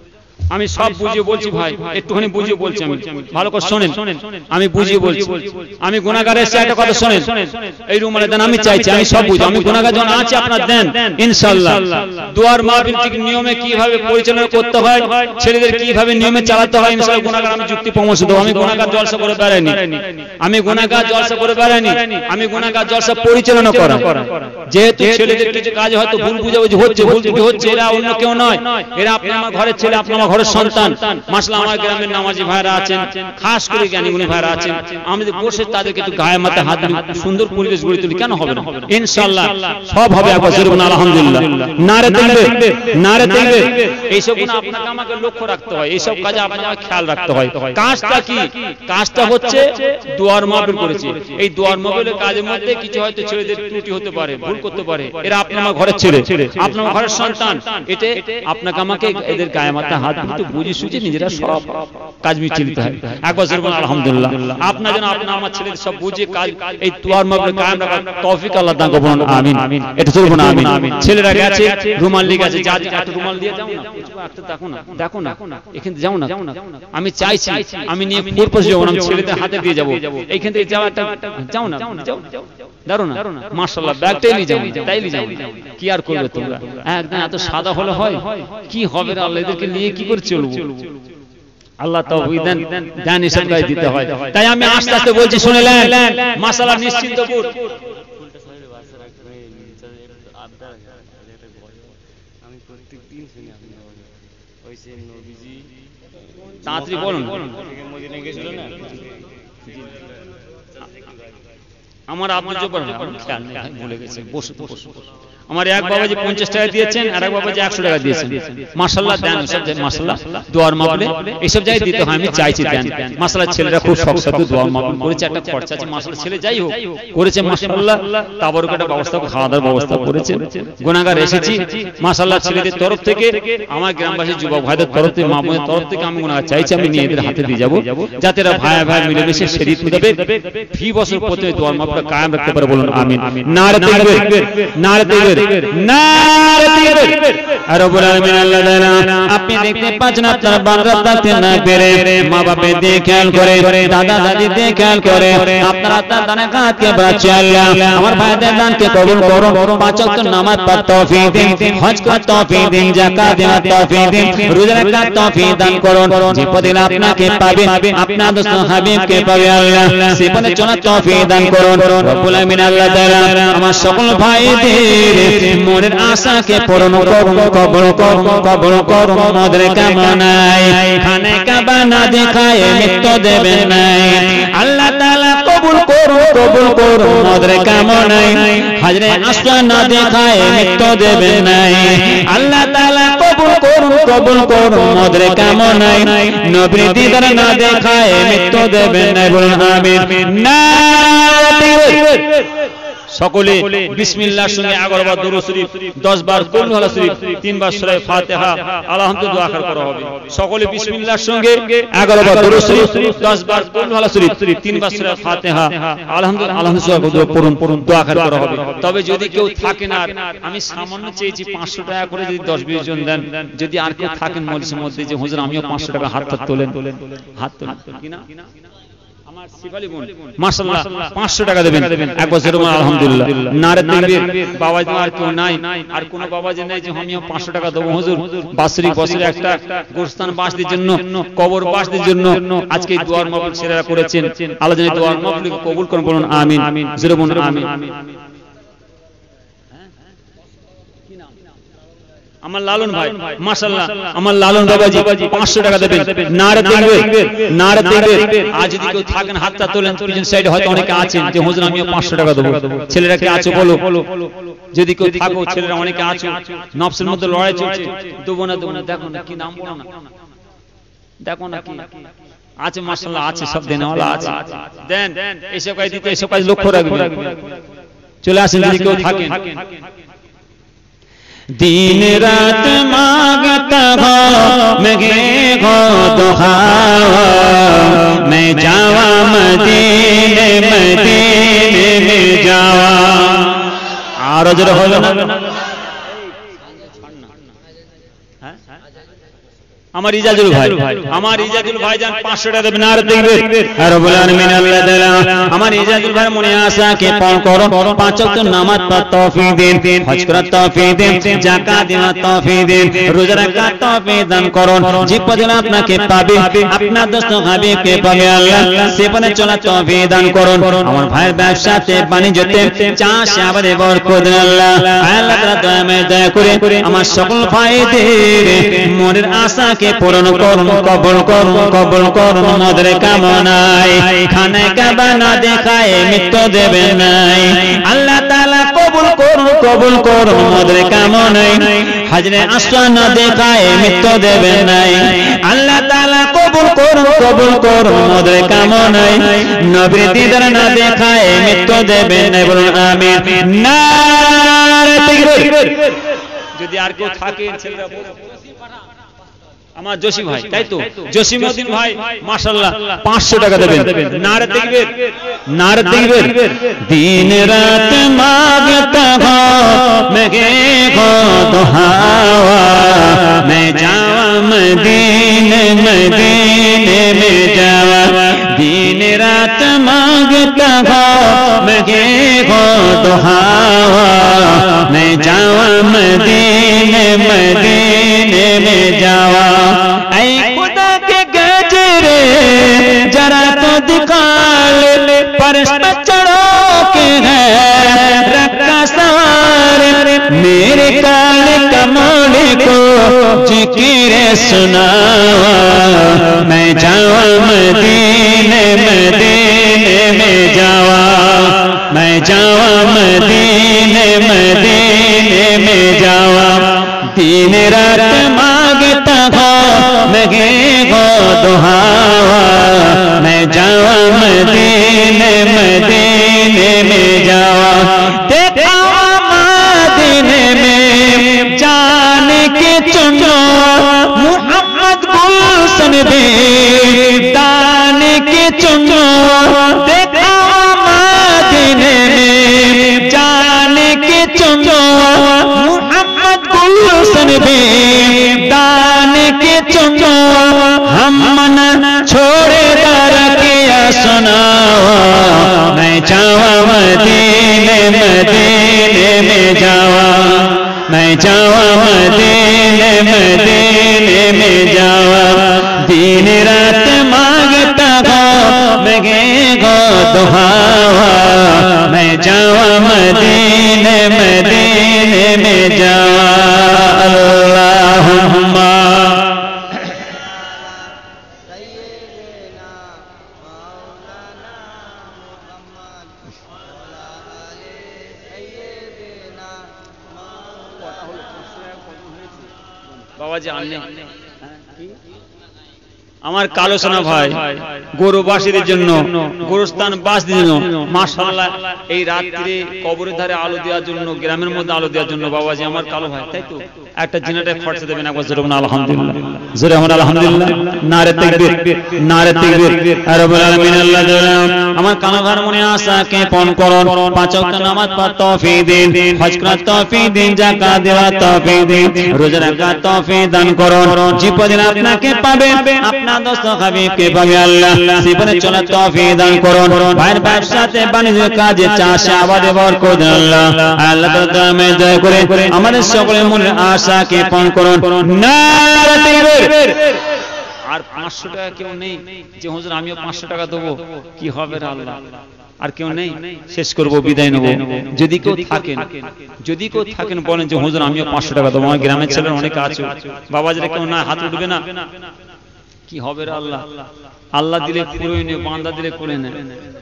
আমি সব বুঝিয়ে বলছি ভাই, একটুখানি বুঝিয়ে বলছি, আমি ভালো করে শোনেন, আমি বুঝিয়ে বলছি। আমি গুনাহগার এসে একটা কথা শোনেন, এই রুমালে দেন, আমি চাইছি, আমি সব বুঝি, আমি গুনাহগার যখন আছে আপনার দেন ইনশাআল্লাহ। দুয়ার মাহফিল ঠিক নিয়মে কিভাবে পরিচালনা করতে হয়, ছেলেদের কিভাবে নিয়মে চালাতে হয় ইনশাআল্লাহ গুনাহগার আমি যুক্তি পরামর্শ দেব। আমি গুনাহগার জলসা করে বেড়াইনি, আমি গুনাহগার জলসা করে বেড়াইনি, আমি গুনাহগার জলসা পরিচালনা করা। যেহেতু ছেলেদের কিছু কাজ হয়তো ভুল বুঝাবুঝি হচ্ছে, ভুল ত্রুটি হচ্ছে, এরা অন্য কেউ নয়, এরা আপনার আমার ঘরের ছেলে, আপনার আমার ঘরের সন্তান। মাশাআল্লাহ আমার গ্রামের নামাজি ভাইরা আছেন, খাস করে জ্ঞানীগুণী ভাইরা আছেন, আমাদের বসে তাদেরকে একটু গায়ে মাথায় হাত দিয়ে সুন্দর পরিবেশ গড়ে তুলি, কেন হবে না? ইনশাআল্লাহ সব হবে। একবার জোরে বলুন আলহামদুলিল্লাহ, নারে তাকবীর, নারে তাকবীর। এইসব গুণ আপনাকে আমাকে লক্ষ্য রাখতে হয়, এইসব কাজে আপনাকে খেয়াল রাখতে হয়। কাজটা কি? কাজটা হচ্ছে দুয়ার মাহফিল করেছি, এই দুয়ার মাহফিলের কাজের মধ্যে কিছু হয়তো ছেলেদের ত্রুটি হতে পারে, ভুল করতে পারে, এরা আপনার আমার ঘরের ছেলে, আপনার ঘরের সন্তান, এটা আপনাকে আমাকে এদের গায়ে মাথা হাত দিয়ে বুঝিয়ে সুঝে নিজেরা সব কাজ মিটিয়ে নিতে হয়। একবার জোরে বলুন আলহামদুলিল্লাহ। আপনার জন্য আপনার আমার ছেলেদের সব বুঝিয়ে কাজ এই দুয়ার মাহফিল কায়েম রাখার তৌফিক আল্লাহ দান করুন, আমিন। এটা জোরে বলুন আমিন। ছেলেরা গেছে রুমাল নিয়ে গেছে, যা একটা রুমাল দিয়ে যাও না, দেখো না, দেখো না, এখানে যাও না, আমি চাইছি আমি নিয়ে ফুরপস যাবো, আমি ছেলেদের হাতে দিয়ে যাবো, এইখান থেকে যাও একটা, যাও না, যাও, দাঁড়ো না, মাশাআল্লাহ ব্যাগটাই নিয়ে যাও, তাই নিয়ে যাও, কি আর করবে তোমরা? একদম এত সাদা হলে হয়? কি হবে আল্লাহ, এদেরকে নিয়ে কি করে চলবো? আল্লাহ তৌফিক দেন, দেন এসব গায়ে দিতে হয়। তাই আমি আস্তে আস্তে বলছি, শুনলেন? মাশাআল্লাহ নিশ্চিন্তপুর আমি প্রত্যেকদিন শুনি আপনি ওই সে নবীজি তাড়াতাড়ি বলুন। মদিনা গেছিল না, আমার আব্দুল জব্বার খেয়াল নেই, ভুলে গেছে, বসে বসে। আমার এক বাবাজি 50 টাকা দিয়েছেন, আর এক বাবাজি 100 টাকা দিয়েছেন। মাশাআল্লাহ দেন, সব মাশাআল্লাহ দুয়ার মাহফিলে এইসব জায়গায় দিতে হয়, আমি চাইছি দেন। মাশাআল্লাহ ছেলেরা খুব শখ দুয়ার মাহফিল করেছে, একটা খরচা আছে, মাশাআল্লাহ ছেলে যাই হোক করেছে, মাশাআল্লাহ তাবরক একটা ব্যবস্থা, খাওয়া দাওয়ার ব্যবস্থা করেছে। গুনাহগার এসেছি, মাশাআল্লাহ ছেলেদের তরফ থেকে, আমার গ্রামবাসী যুবক ভাইদের তরফ থেকে, মা বোনের তরফ থেকে আমি গুনাহগার চাইছি, আমি নিয়ে এদের হাতে দিয়ে যাব, যাতে এরা ভাই ভাই মিলেমিশে শরীয়ত মুতাবিক ফি বছর প্রতি দুয়ার মাহফিল কায়েম রাখতে পারে। বলুন আমিন। নারে তাকবীর, নারে তাকবীর, নারে তাকবীর। আর রব্বুল আলামিন আল্লাহ তাআলা আপনি দেখতে পাচ্ছেন আপনার বান্দা থাকতে না পেরে, মা বাপে দিয়ে খেয়াল করে, দাদা দাদি দিয়ে খেয়াল করে, আপনার আপনার দানে কাটকে বাঁচে আল্লাহ আমার ভাইদের দানকে কবুল করুন। 5 ওয়াক্ত নামাজ পড়ার তৌফিক দিন, হজ করার তৌফিক দিন, যাকাত দেওয়ার তৌফিক দিন, রোজা রাখার তৌফিক দান করুন। যে পদে আপনাকে পাবে, আপনার দোস্ত হাবিবকে পাবে আল্লাহ, সে পদে চলার তৌফিক দান করুন রব্বুল আলামিন আল্লাহ তাআলা। আমার সকল ভাইদের মনের আশাকে পূরণ করুন, কবুল করুন, কবুল করুন মদের কামনায়, খানে কাবা না দেখায় মৃত্যু দেবেন নাই আল্লাহ তাআলা, কবুল করুন, কবুল করুন মদের কামনায়, হাজরে আসওয়াদ না দেখায় মৃত্যু দেবেন নাই আল্লাহ তাআলা, কবুল করুন, কবুল করুন মদের কামনায়, নবীর দিদার না দেখায় মৃত্যু দেবেন নাই। বলুন আমিন। সকলে বিসমিল্লাহর সঙ্গে 11 বার দরুদ শরীফ, 10 বার কুল ওয়ালা শরীফ, 3 বার সূরা ফাতিহা আলহামদুলিল্লাহ আখর করা হবে। সকলে বিসমিল্লাহর সঙ্গে 11 বার দরুদ শরীফ, 10 বার কুল ওয়ালা শরীফ, 3 বার সূরা ফাতিহা আলহামদুলিল্লাহ পড়ুন, দোয়া আখর করা হবে। তবে যদি কেউ থাকে না, আমি সামান্য চেয়েছি 500 টাকা করে যদি 10-20 জন দেন, যদি আর কেউ থাকেন মজলিসের মধ্যে যে হুজুর আমিও 500 টাকা হাত তোলেন, হাত তোলেন কিনা আমার শিবালি বোন মাশাআল্লাহ 500 টাকা দেবেন। এক বছর আলহামদুলিল্লাহ। নারে তাকবীর। বাবা আর কেউ নাই, আর কোন বাবা যে নাই যে আমিও 500 টাকা দেব হুজুর, বাৎসরিক বছরে একটা গোরস্থান বাসদের জন্য, কবর বাসদের জন্য আজকে দুয়ার মাহফিল ছেলেরা করেছেন, আল্লাহ যেন দুয়ার মাহফিলকে কবুল করুন। বলুন আমিন, জোরে বলুন আমিন। আমার লালন ভাই মাশাআল্লাহ, আমার লালন বাবাজি 500 টাকা দেবেন। নারে তাকবীর, নারে তাকবীর। আজ যদি কেউ থাকেন হাতটা তোলেন, পিছন সাইডে হয়তো অনেকে আছেন যে হুজুর আমিও 500 টাকা দেব। ছেলেরা কি আছে বলো? যদি কেউ থাকো, ছেলেরা অনেকে আছে, নফসের মধ্যে লড়াই চলছে, দেবো না দেবো না, দেখো না কি নাম বলো না, দেখো না কি আছে, মাশাআল্লাহ আছে, সব দেনওয়ালা আছে, দেন। এইসব কাজ দিতে, এইসব কাজ লক্ষ্য রাখবেন। চলে আসেন যদি কেউ থাকেন। दिन रात मांगता हो मगे हो दुहावा, मैं जावा मदीने मदीने में जावा। আর জোরে হলো না? আমার ইজাজুল ভাই জান 500 টাকা দেবেন আর দেখবে আর বলেন মিন আল্লাহ তাআলা আমার ইজাজুল ভাই মনে আশা কে পালন করো 5 ওয়াক্ত নামাজ পড়তে তৌফিক দিন হজ করার তৌফিক দিন যাকাত দেওয়ার তৌফিক দিন রোজা রাখার তৌফিক দান করুন যে পদে আপনাকে পাবে আপনার দোস্ত হাবিবকে পাবে আল্লাহ সেখানে চলার তৌফিক দান করুন আমার ভাইয়ের ব্যবসাতে বাণিজ্যতে চাষে আবাদে বরকত দেন আল্লাহ আল্লাহ তাআলা দয়া করে আমার সকল ভাইদের মনের আশা পূরণ করুন কবুল করুন মদের কামনায় খানে কাবা না দেখায় মৃত্যু দেবেন নাই আল্লাহ তাআলা কবুল করুন মদের কামনায় হাজরে আসওয়াদ না দেখায় মৃত্যু দেবেন নাই আল্লাহ তাআলা কবুল করুন মদের কামনায় নবীর দিদার না দেখায় মৃত্যু দেবেন নাই বলুন আমিন নারে তাকবীর যদি আর কেউ থাকে ছেলেরা আমার জসিম ভাই তাই তো জসিমউদ্দিন ভাই মাশাআল্লাহ 500 টাকা দেবেন নারে তাকবীর দিন রাত মাগতা হো মেঘে গো দুহাওয়া मैं जावा मदीने में जावा दिन रात मांगता हो मेघे गो दुहावा मैं जावा मदीने में जावा ऐ खुदा के गजरे जरा तो दिखा ले परस चढ़ो के है रखा सवार मेरे काल कमल को जिक्र सुनावा मैं जावा मदीने में जावा मैं जावा मदीने में जावा दिन रात मांगता हो मगे गो दुहावा मैं जावा मदीने में जावा देखा मदीने में जाने के चुनो मोहम्मद गुलशन भी दाने के चुनो देखा मदीने में जाने के चुनो मोहम्मद गुलशन भी दाने के चुनो हम मन छोड़े दर किया सुनावा मैं जावा मदीने में जावा मैं जावा मदीने में जावा दिन रात मांगता हो मगे गो दुहावा मैं जावा मदीने में जावा अल्लाहुम्मा বাবাজি আনলে আমার কালো সোনা ভাই গরুবাসীদের জন্য গোরস্থান বাসীদের জন্য মাশাআল্লাহ এই রাত্রে কবরের ধারে আলো দেওয়ার জন্য গ্রামের মধ্যে আলো দেওয়ার জন্য বাবাজি আমার কালো ভাই তাই তো একটা জিনাটা খরচা দেবেন একবার জোরে বলুন আলহামদুলিল্লাহ জোরে বলুন আলহামদুলিল্লাহ নারে তাকবীর রব্বুল আলামিন আল্লাহ তাআলা আমার কালো ভাইয়ের মনে আশা কে পূরণ করুন 5 ওয়াক্ত নামাজ পড়তে তৌফিক দিন হজ করার তৌফিক দিন যাকাত দেওয়ার তৌফিক দিন রোজা রাখার তৌফিক দান করুন জীবনে আপনাকে পাবে আপনার দোস্ত হাবিবকে পাবে আল্লাহ জীবনে চলার তৌফিক দান করুন ভাইয়ের ব্যবসাতে বাণিজ্য কাজে চাষে আবাদে বরকত দেন আল্লাহ আল্লাহ তাআলা দয়া করে আমাদের সকলের মনের আশাকে পূরণ করুন নারে তাকবীর আর 500 টাকা কেউ নেই যে হুজুর আমিও 500 টাকা দেব কি হবে রে আল্লাহ আর কেউ নেই শেষ করব বিদায় নেব যদি কেউ থাকেন বলেন যে হুজুর আমিও 500 টাকা দেব আমার গ্রামের ছেলেরা অনেক আছে বাবাজিরা কেউ না হাত উঠবে না কি হবে রে আল্লাহ আল্লাহ দিলে পুরোই নে বান্দা দিলে করে নে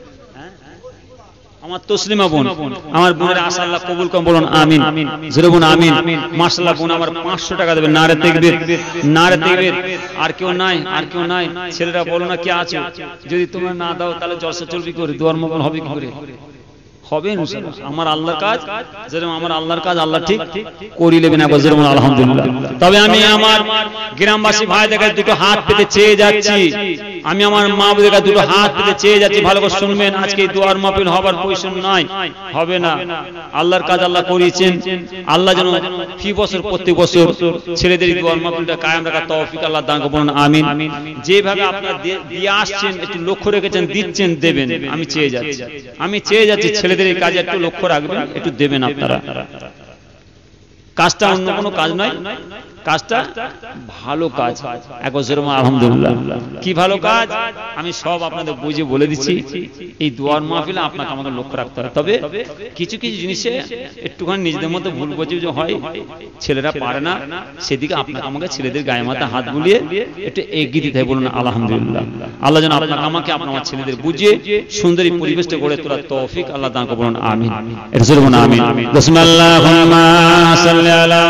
আমার তসলিমা বোন আমার বোনের আশা আল্লাহ কবুল করুন বলুন আমিন জোরে বলুন আমিন মাশাআল্লাহ বোন আমার 500 টাকা দেবেন নারে তাকবীর আর কেউ নাই ছেলেরা বলো না কি আছে যদি তোমরা না দাও তাহলে জলসা চলবি করে দুয়ার মঙ্গল হবে কি করে হবে ইনশাআল্লাহ। আমার আল্লাহর কাজ যেরকম আমার আল্লাহর কাজ আল্লাহ ঠিক করে নেবেন একবার যেরকম আলহামদুলিল্লাহ। তবে আমি আমার গ্রামবাসী ভাইদের কাছে দুটো হাত পেতে চেয়ে যাচ্ছি, আমি আমার মা বোনদের কাছে দুটো হাত পেতে চেয়ে যাচ্ছি, ভালো করে শুনবেন। আজকে এই দোয়ার মাহফিল হবার পয়সা নাই, হবে না। আল্লাহর কাজ আল্লাহ করিয়েছেন, আল্লাহ যেন ফি বছর প্রত্যেক বছর ছেলেদের দোয়ার মাহফিলটা কায়েম রাখার তৌফিক আল্লাহ দান করুন, আমিন। যেভাবে আপনারা দিয়ে আসছেন, একটু লক্ষ্য রেখেছেন, দিচ্ছেন, দেবেন, আমি চেয়ে যাচ্ছি, আমি চেয়ে যাচ্ছি ছেলেদের এই কাজে একটু লক্ষ্য রাখবেন, একটু দেবেন আপনারা। কাজটা অন্য কোনো কাজ নয়, কাজটা ভালো কাজ একবার যেরকম আলহামদুলিল্লাহ। কি ভালো কাজ আমি সব আপনাদের বুঝে বলে দিচ্ছি। এই দোয়ার মাহফিলে আপনাকে আমাকে লক্ষ্য রাখতে হবে। তবে কিছু কিছু জিনিসে একটুখানি নিজেদের মধ্যে ভুল বোঝে যে হয়, ছেলেরা পারে না, সেদিকে আপনাকে আমাকে ছেলেদের গায়ে মাথা হাত বুলিয়ে একটু এগিয়ে দিতে হয়, বলুন আলহামদুলিল্লাহ। আল্লাহ যেন আপনাকে আমাকে আপনার ছেলেদের বুঝিয়ে সুন্দর এই পরিবেশটা গড়ে তোলার তৌফিক আল্লাহ দান করুন, আমিন। এটা বলুন আমিন। বিসমিল্লাহিররহমানিররহিম সাল্লি আলা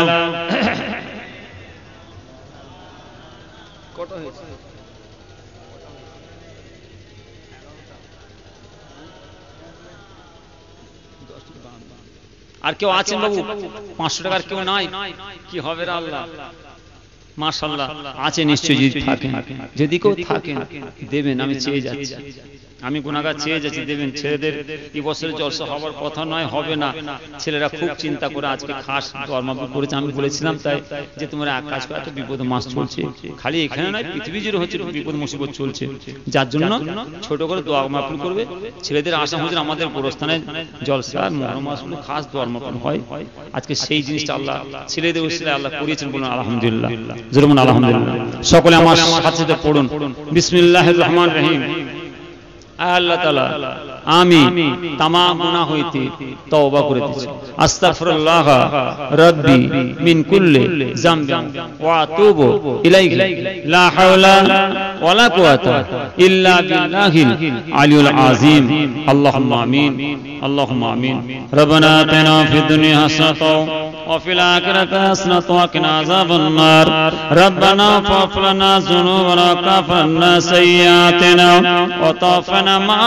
আর কেউ আছেন বাবু? 500 টাকার কেউ নাই? কি হবে রে আল্লাহ, মাশাআল্লাহ আছে নিশ্চয়ই। যদি থাকেন, যদি কেউ থাকেন দেবেন, আমি চেয়ে যাচ্ছি, আমি গুনাহগার চেয়ে যাচ্ছি, দেবেন। ছেলেদের এই বছরে জলসা হওয়ার কথা নয়, হবে না। ছেলেরা খুব চিন্তা করে আজকে খাস দোয়ার মাহফিল করেছে। আমি বলেছিলাম তাই যে তোমরা এক কাজ করে, এত বিপদ মাস চলছে, খালি এখানে নয় পৃথিবী জুড়ে হচ্ছে বিপদ মুসিবত চলছে, যার জন্য ছোট করে দোয়া মাহফিল করবে। ছেলেদের আশা হুজুর আমাদের গোরস্থানে জলসা মুহররম মাসগুলো খাস দোয়ার মাহফিল হয়। আজকে সেই জিনিসটা আল্লাহ ছেলেদের উসিলায় আল্লাহ করিয়েছেন, বলুন আলহামদুলিল্লাহ, জরুন আলহামদুলিল্লাহ। সকলে আমার সাথে সাথে পড়ুন বিসমিল্লাহির রহমানির রহিম। আল্লাহ তাআলা আমি तमाम গুনাহ হইতে তওবা করিতেছি, আস্তাগফিরুল্লাহ রাব্বি মিন কুল্লি যামবিন ওয়া আতুবু ইলাইহি, লা হাওলা ওয়ালা কুওয়াতা ইল্লা বিল্লাহিল আলিয়্যিল আযীম। আল্লাহুম্মা আমিন, আল্লাহুম্মা আমিন। রব্বানা আতিনা ফিদ দুনিয়া হাসানাতাও ওয়া ফিল আখিরাতি হাসানাতাও ওয়া কিনা আযাবান নার। রব্বানা ফাগফির লানা যুনুবানা ওয়া কাফির আন্না সাইয়্যাতিনা ওয়া তাওফানা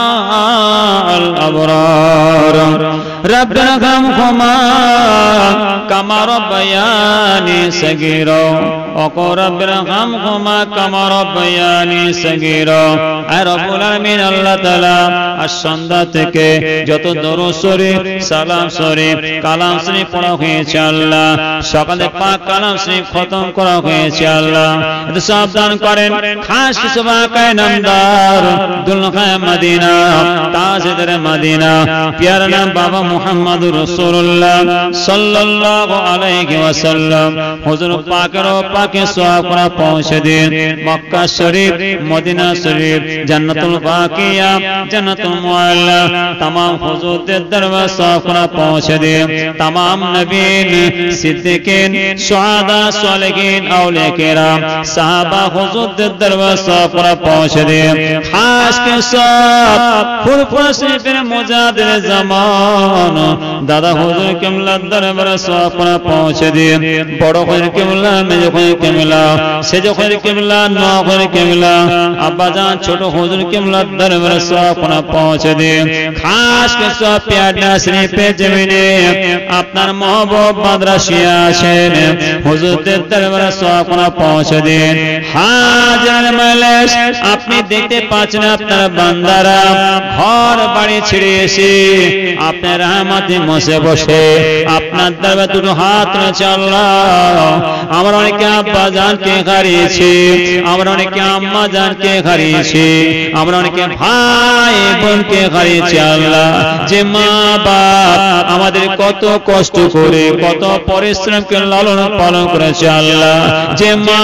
মা'আল আবরার। রব্বানা ইরহামহুমা কামা রাব্বায়ানি সগীরা ওয়া ক্বাল রব্বিনা ইরহামহুমা কামা রাব্বায়ানি সগীরা। আয় রব্বুল আলামিন, আল্লাহ তাআলা আজ সন্ধ্যা থেকে যত দরুদ শরীফ, সালাম শরীফ, কালাম শরীফ পড়া হয়েছে আল্লাহ, সকালে পাক কালাম শরীফ খতম করা হয়েছে আল্লাহ, এত সাবধান করেন। খাস কিছু বাকায়ে নামদার দুলখায়ে মদিনা, তাজদার মদিনা, প্যারা নাম বাবা মুহাম্মদুর রাসূলুল্লাহ সাল্লাল্লাহু আলাইহি ওয়াসাল্লাম হুজুর পাকের পাকে সওয়াব করে পৌঁছে দিন। মক্কা শরীফ, মদিনা শরীফ, জান্নাতুল বাকিয়া, জান্নাতুল মুআল্লা, तमाम হুজুরদের দরবার সওয়াব করে পৌঁছে দিন। तमाम নবীন, সিদ্দিকিন, শুহাদা, সালেহিন, আউলিয়া কেরাম, সাহাবা হুজুরদের দরবার সওয়াব করে পৌঁছে দিন। খাস কে সব ফুরফুরা শরীফের মুজাদ্দিদ জামান দাদা হুজুর কিবলার দরবারে সওয়াব করে পৌঁছে দিন। বড় হুজুর কিবলা, মেজো হুজুর কিবলা, সেজো হুজুর কিবলা, নওয়া হুজুর কিবলা, আব্বাজান ছোট হুজুর কিবলার দরবারে সওয়াব করে পৌঁছে দিন। খাস কে সব প্যারা শরীফে জমিনে আপনার महबूब মাদ্রাসিয়া আছেন, হুজুরদের দরবারে সওয়াব করে পৌঁছে দিন। হাজার মাইলেস আপনি দেখতে পাচ্ছেন আপনার বান্দারা ঘর বাড়ি ছেড়ে এসে আপনার রহমতে বসে বসে আপনার দরবারে দুটো হাত রেখে আল্লাহ, আমরা অনেকে আব্বা জানকে হারিয়েছি, আমরা অনেকে আম্মা জানকে হারিয়েছি, আমরা অনেকে ভাই বোনকে হারিয়েছি আল্লাহ। যে মা বাপ আমাদের কত কষ্ট করে কত পরিশ্রমকে লালন পালন করেছে আল্লাহ, যে মা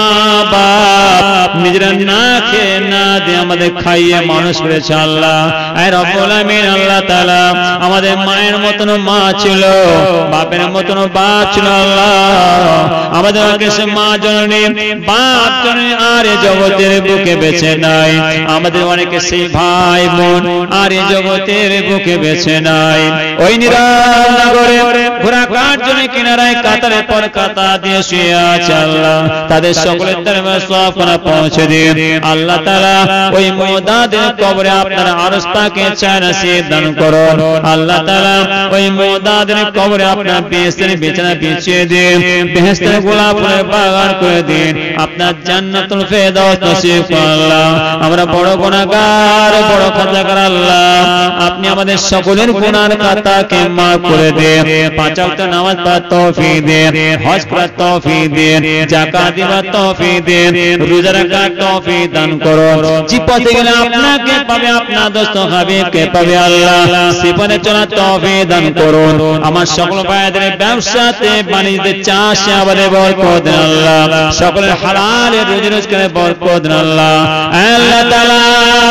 বাপ নিজেরা না খেয়ে না দিয়ে আমাদের খাইয়ে মানুষ করেছে আল্লাহ। আয় রব্বুল আমিন, আল্লাহ তাআলা আমাদের মায়ের মতন মা ছিল, বাপের মতন বাপ ছিল আল্লাহ। আমাদের কাছে মা জননী, বাপ জননী আর এই জগতের বুকে বেঁচে নাই। আমাদের অনেকে সেই ভাই বোন আর এই জগতের বুকে বেঁচে নাই। ওই নিরাল নগরে ঘোড়া কাঠ জন্য কিনারায় কাতারের পর কাতার দিয়ে শুয়ে আছে আল্লাহ, তাদের সকলের দরবারে সওয়াব করে পৌঁছে পৌঁছে দিন আল্লাহ তাআলা ওই মুদাদের কবরে আপনার আরশ পাকে চানাসিব দান করুন আল্লাহ তাআলা ওই মুদাদের কবরে আপনার বেহেশতের বিছানা বিছিয়ে দিন বেহেশতের গোলাপের বাগান করে দিন আপনার জান্নাতুল ফেরদাউস নসিব করুন আল্লাহ আমরা বড় গুনাহগার বড় খাতাকার আল্লাহ আপনি আমাদের সকলের গুনার খাতাকে মাফ করে দিন পাঁচ ওয়াক্ত নামাজ পড়ার তৌফিক দিন হজ করার তৌফিক দিন যাকাত দেওয়ার তৌফিক দিন রোজা রাখার তৌফিক দান করুন যে পথে গেলে আপনাকে পাবে আপনার দোস্ত হাবিবকে পাবে আল্লাহ সে পথে চলার তৌফিক দান করুন আমার সকল ভাইদের ব্যবসাতে বাণিজ্যে চাষে আবাদে বরকত দেন আল্লাহ সকলের হালালের রুজি রোজগারে বরকত দেন আল্লাহ আল্লাহ তাআলা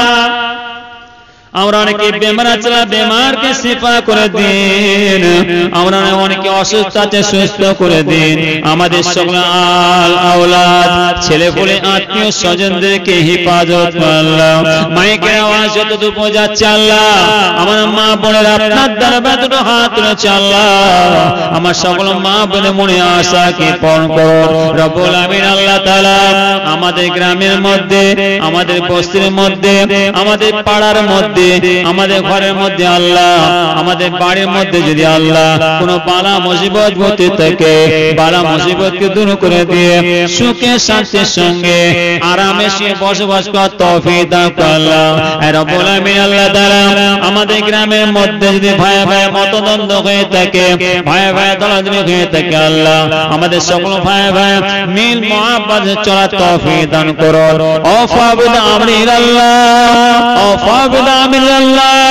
আমরা অনেকে বেমার আছে বেমারকে শিফা করে দিন আমরা অনেকে অসুস্থ আছে সুস্থ করে দিন আমাদের সকল আল আওলাদ ছেলে পুলে আত্মীয় স্বজনদেরকে হেফাজত করুন আল্লাহ মাইকের আওয়াজ যতদূর পৌঁছাচ্ছে আল্লাহ আমার মা বোনেরা আপনার দরবারে দুটো হাত তুলেছে আল্লাহ আমার সকল মা বোনের মনে আশাকে পূরণ করুন রব্বুল আমিন আল্লাহ তাআলা আমাদের গ্রামের মধ্যে আমাদের বস্তির মধ্যে আমাদের পাড়ার মধ্যে আমাদের ঘরের মধ্যে আল্লাহ আমাদের বাড়ির মধ্যে যদি আল্লাহ কোনো বালা মুসিবত হতে থাকে বালা মুসিবতকে দূর করে দিয়ে সুখে শান্তির সঙ্গে আরামে সে বসবাস করার তৌফিক দান করুন আল্লাহ রব্বুল আমিন আল্লাহ তাআলা আমাদের গ্রামের মধ্যে যদি ভাই ভাই মতদ্বন্দ্ব হয়ে থাকে ভাই ভাই দলাদলি হয়ে থাকে আল্লাহ আমাদের সকল ভাই ভাই মিল মুহাব্বতে চলার তৌফিক দান করুন আফাবিদ আমরিল্লাহ আফাবিদ আমরিল্লাহ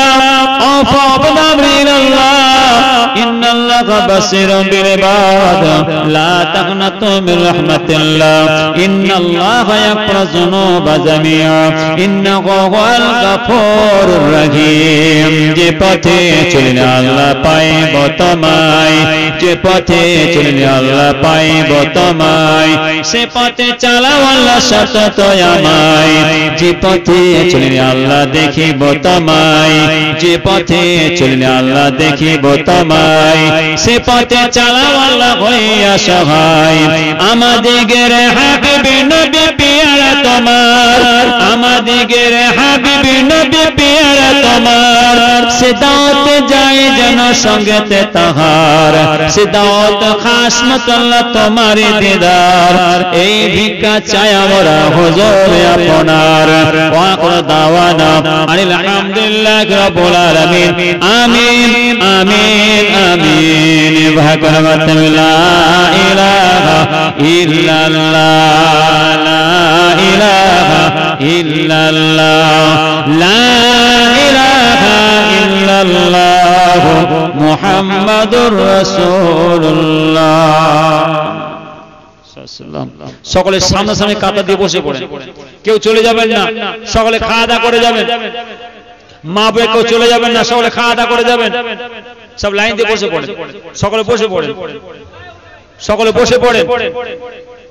আফাবিদ আমরিল্লাহ ইন্নাল্লাহা বাসীরুম বিল ইবাদ লা তাকনাতু মির রাহমাতিল্লাহ ইন্নাল্লাহা ইয়াগফিরু যুনুবা জামিআ ইন্নাহু হুয়াল গফুরুর রহিম যে পথে চললে আল্লাহ পাইব তোমায় যে পথে চললে আল্লাহ পাইব তোমায় সে পথে চালাও আল্লাহ সতত আমায় যে পথে চললে আল্লাহ দেখিব তোমায় যে পথে চললে আল্লাহ দেখিব তোমায় সে পথে চালাও আল্লাহ হইয়া সহায় আমাদের হাবিবি নবী পিয়ারা তোমার আমাদের হাবিবি নবী পিয়ারা তোমার সে দাওয়াতে যায় যেন সঙ্গেতে তাহার সে দাওয়াত খাস মতল্লা তোমার দিদার এই ভিক্ষা চাই আমরা হুজুর আপনার ওয়াকুল দাওয়ানা আলহামদুলিল্লাহি রাব্বিল আলামিন আমিন আমিন আমিন ভাগবত লা ইলাহা ইল্লাল্লাহ লা ইলাহা ইল্লাল্লাহ লা ইলাহা ইল্লাল্লাহ মুহাম্মাদুর রাসূলুল্লাহ সকলের সামনে সামনে কাতার দিয়ে বসে পড়েন কেউ চলে যাবেন না সকলে খাওয়া দাওয়া করে যাবেন মা বোন কেউ চলে যাবেন না সকলে খাওয়া দাওয়া করে যাবেন সব লাইন দিয়ে বসে পড়েন সকলে বসে পড়েন সকলে বসে পড়েন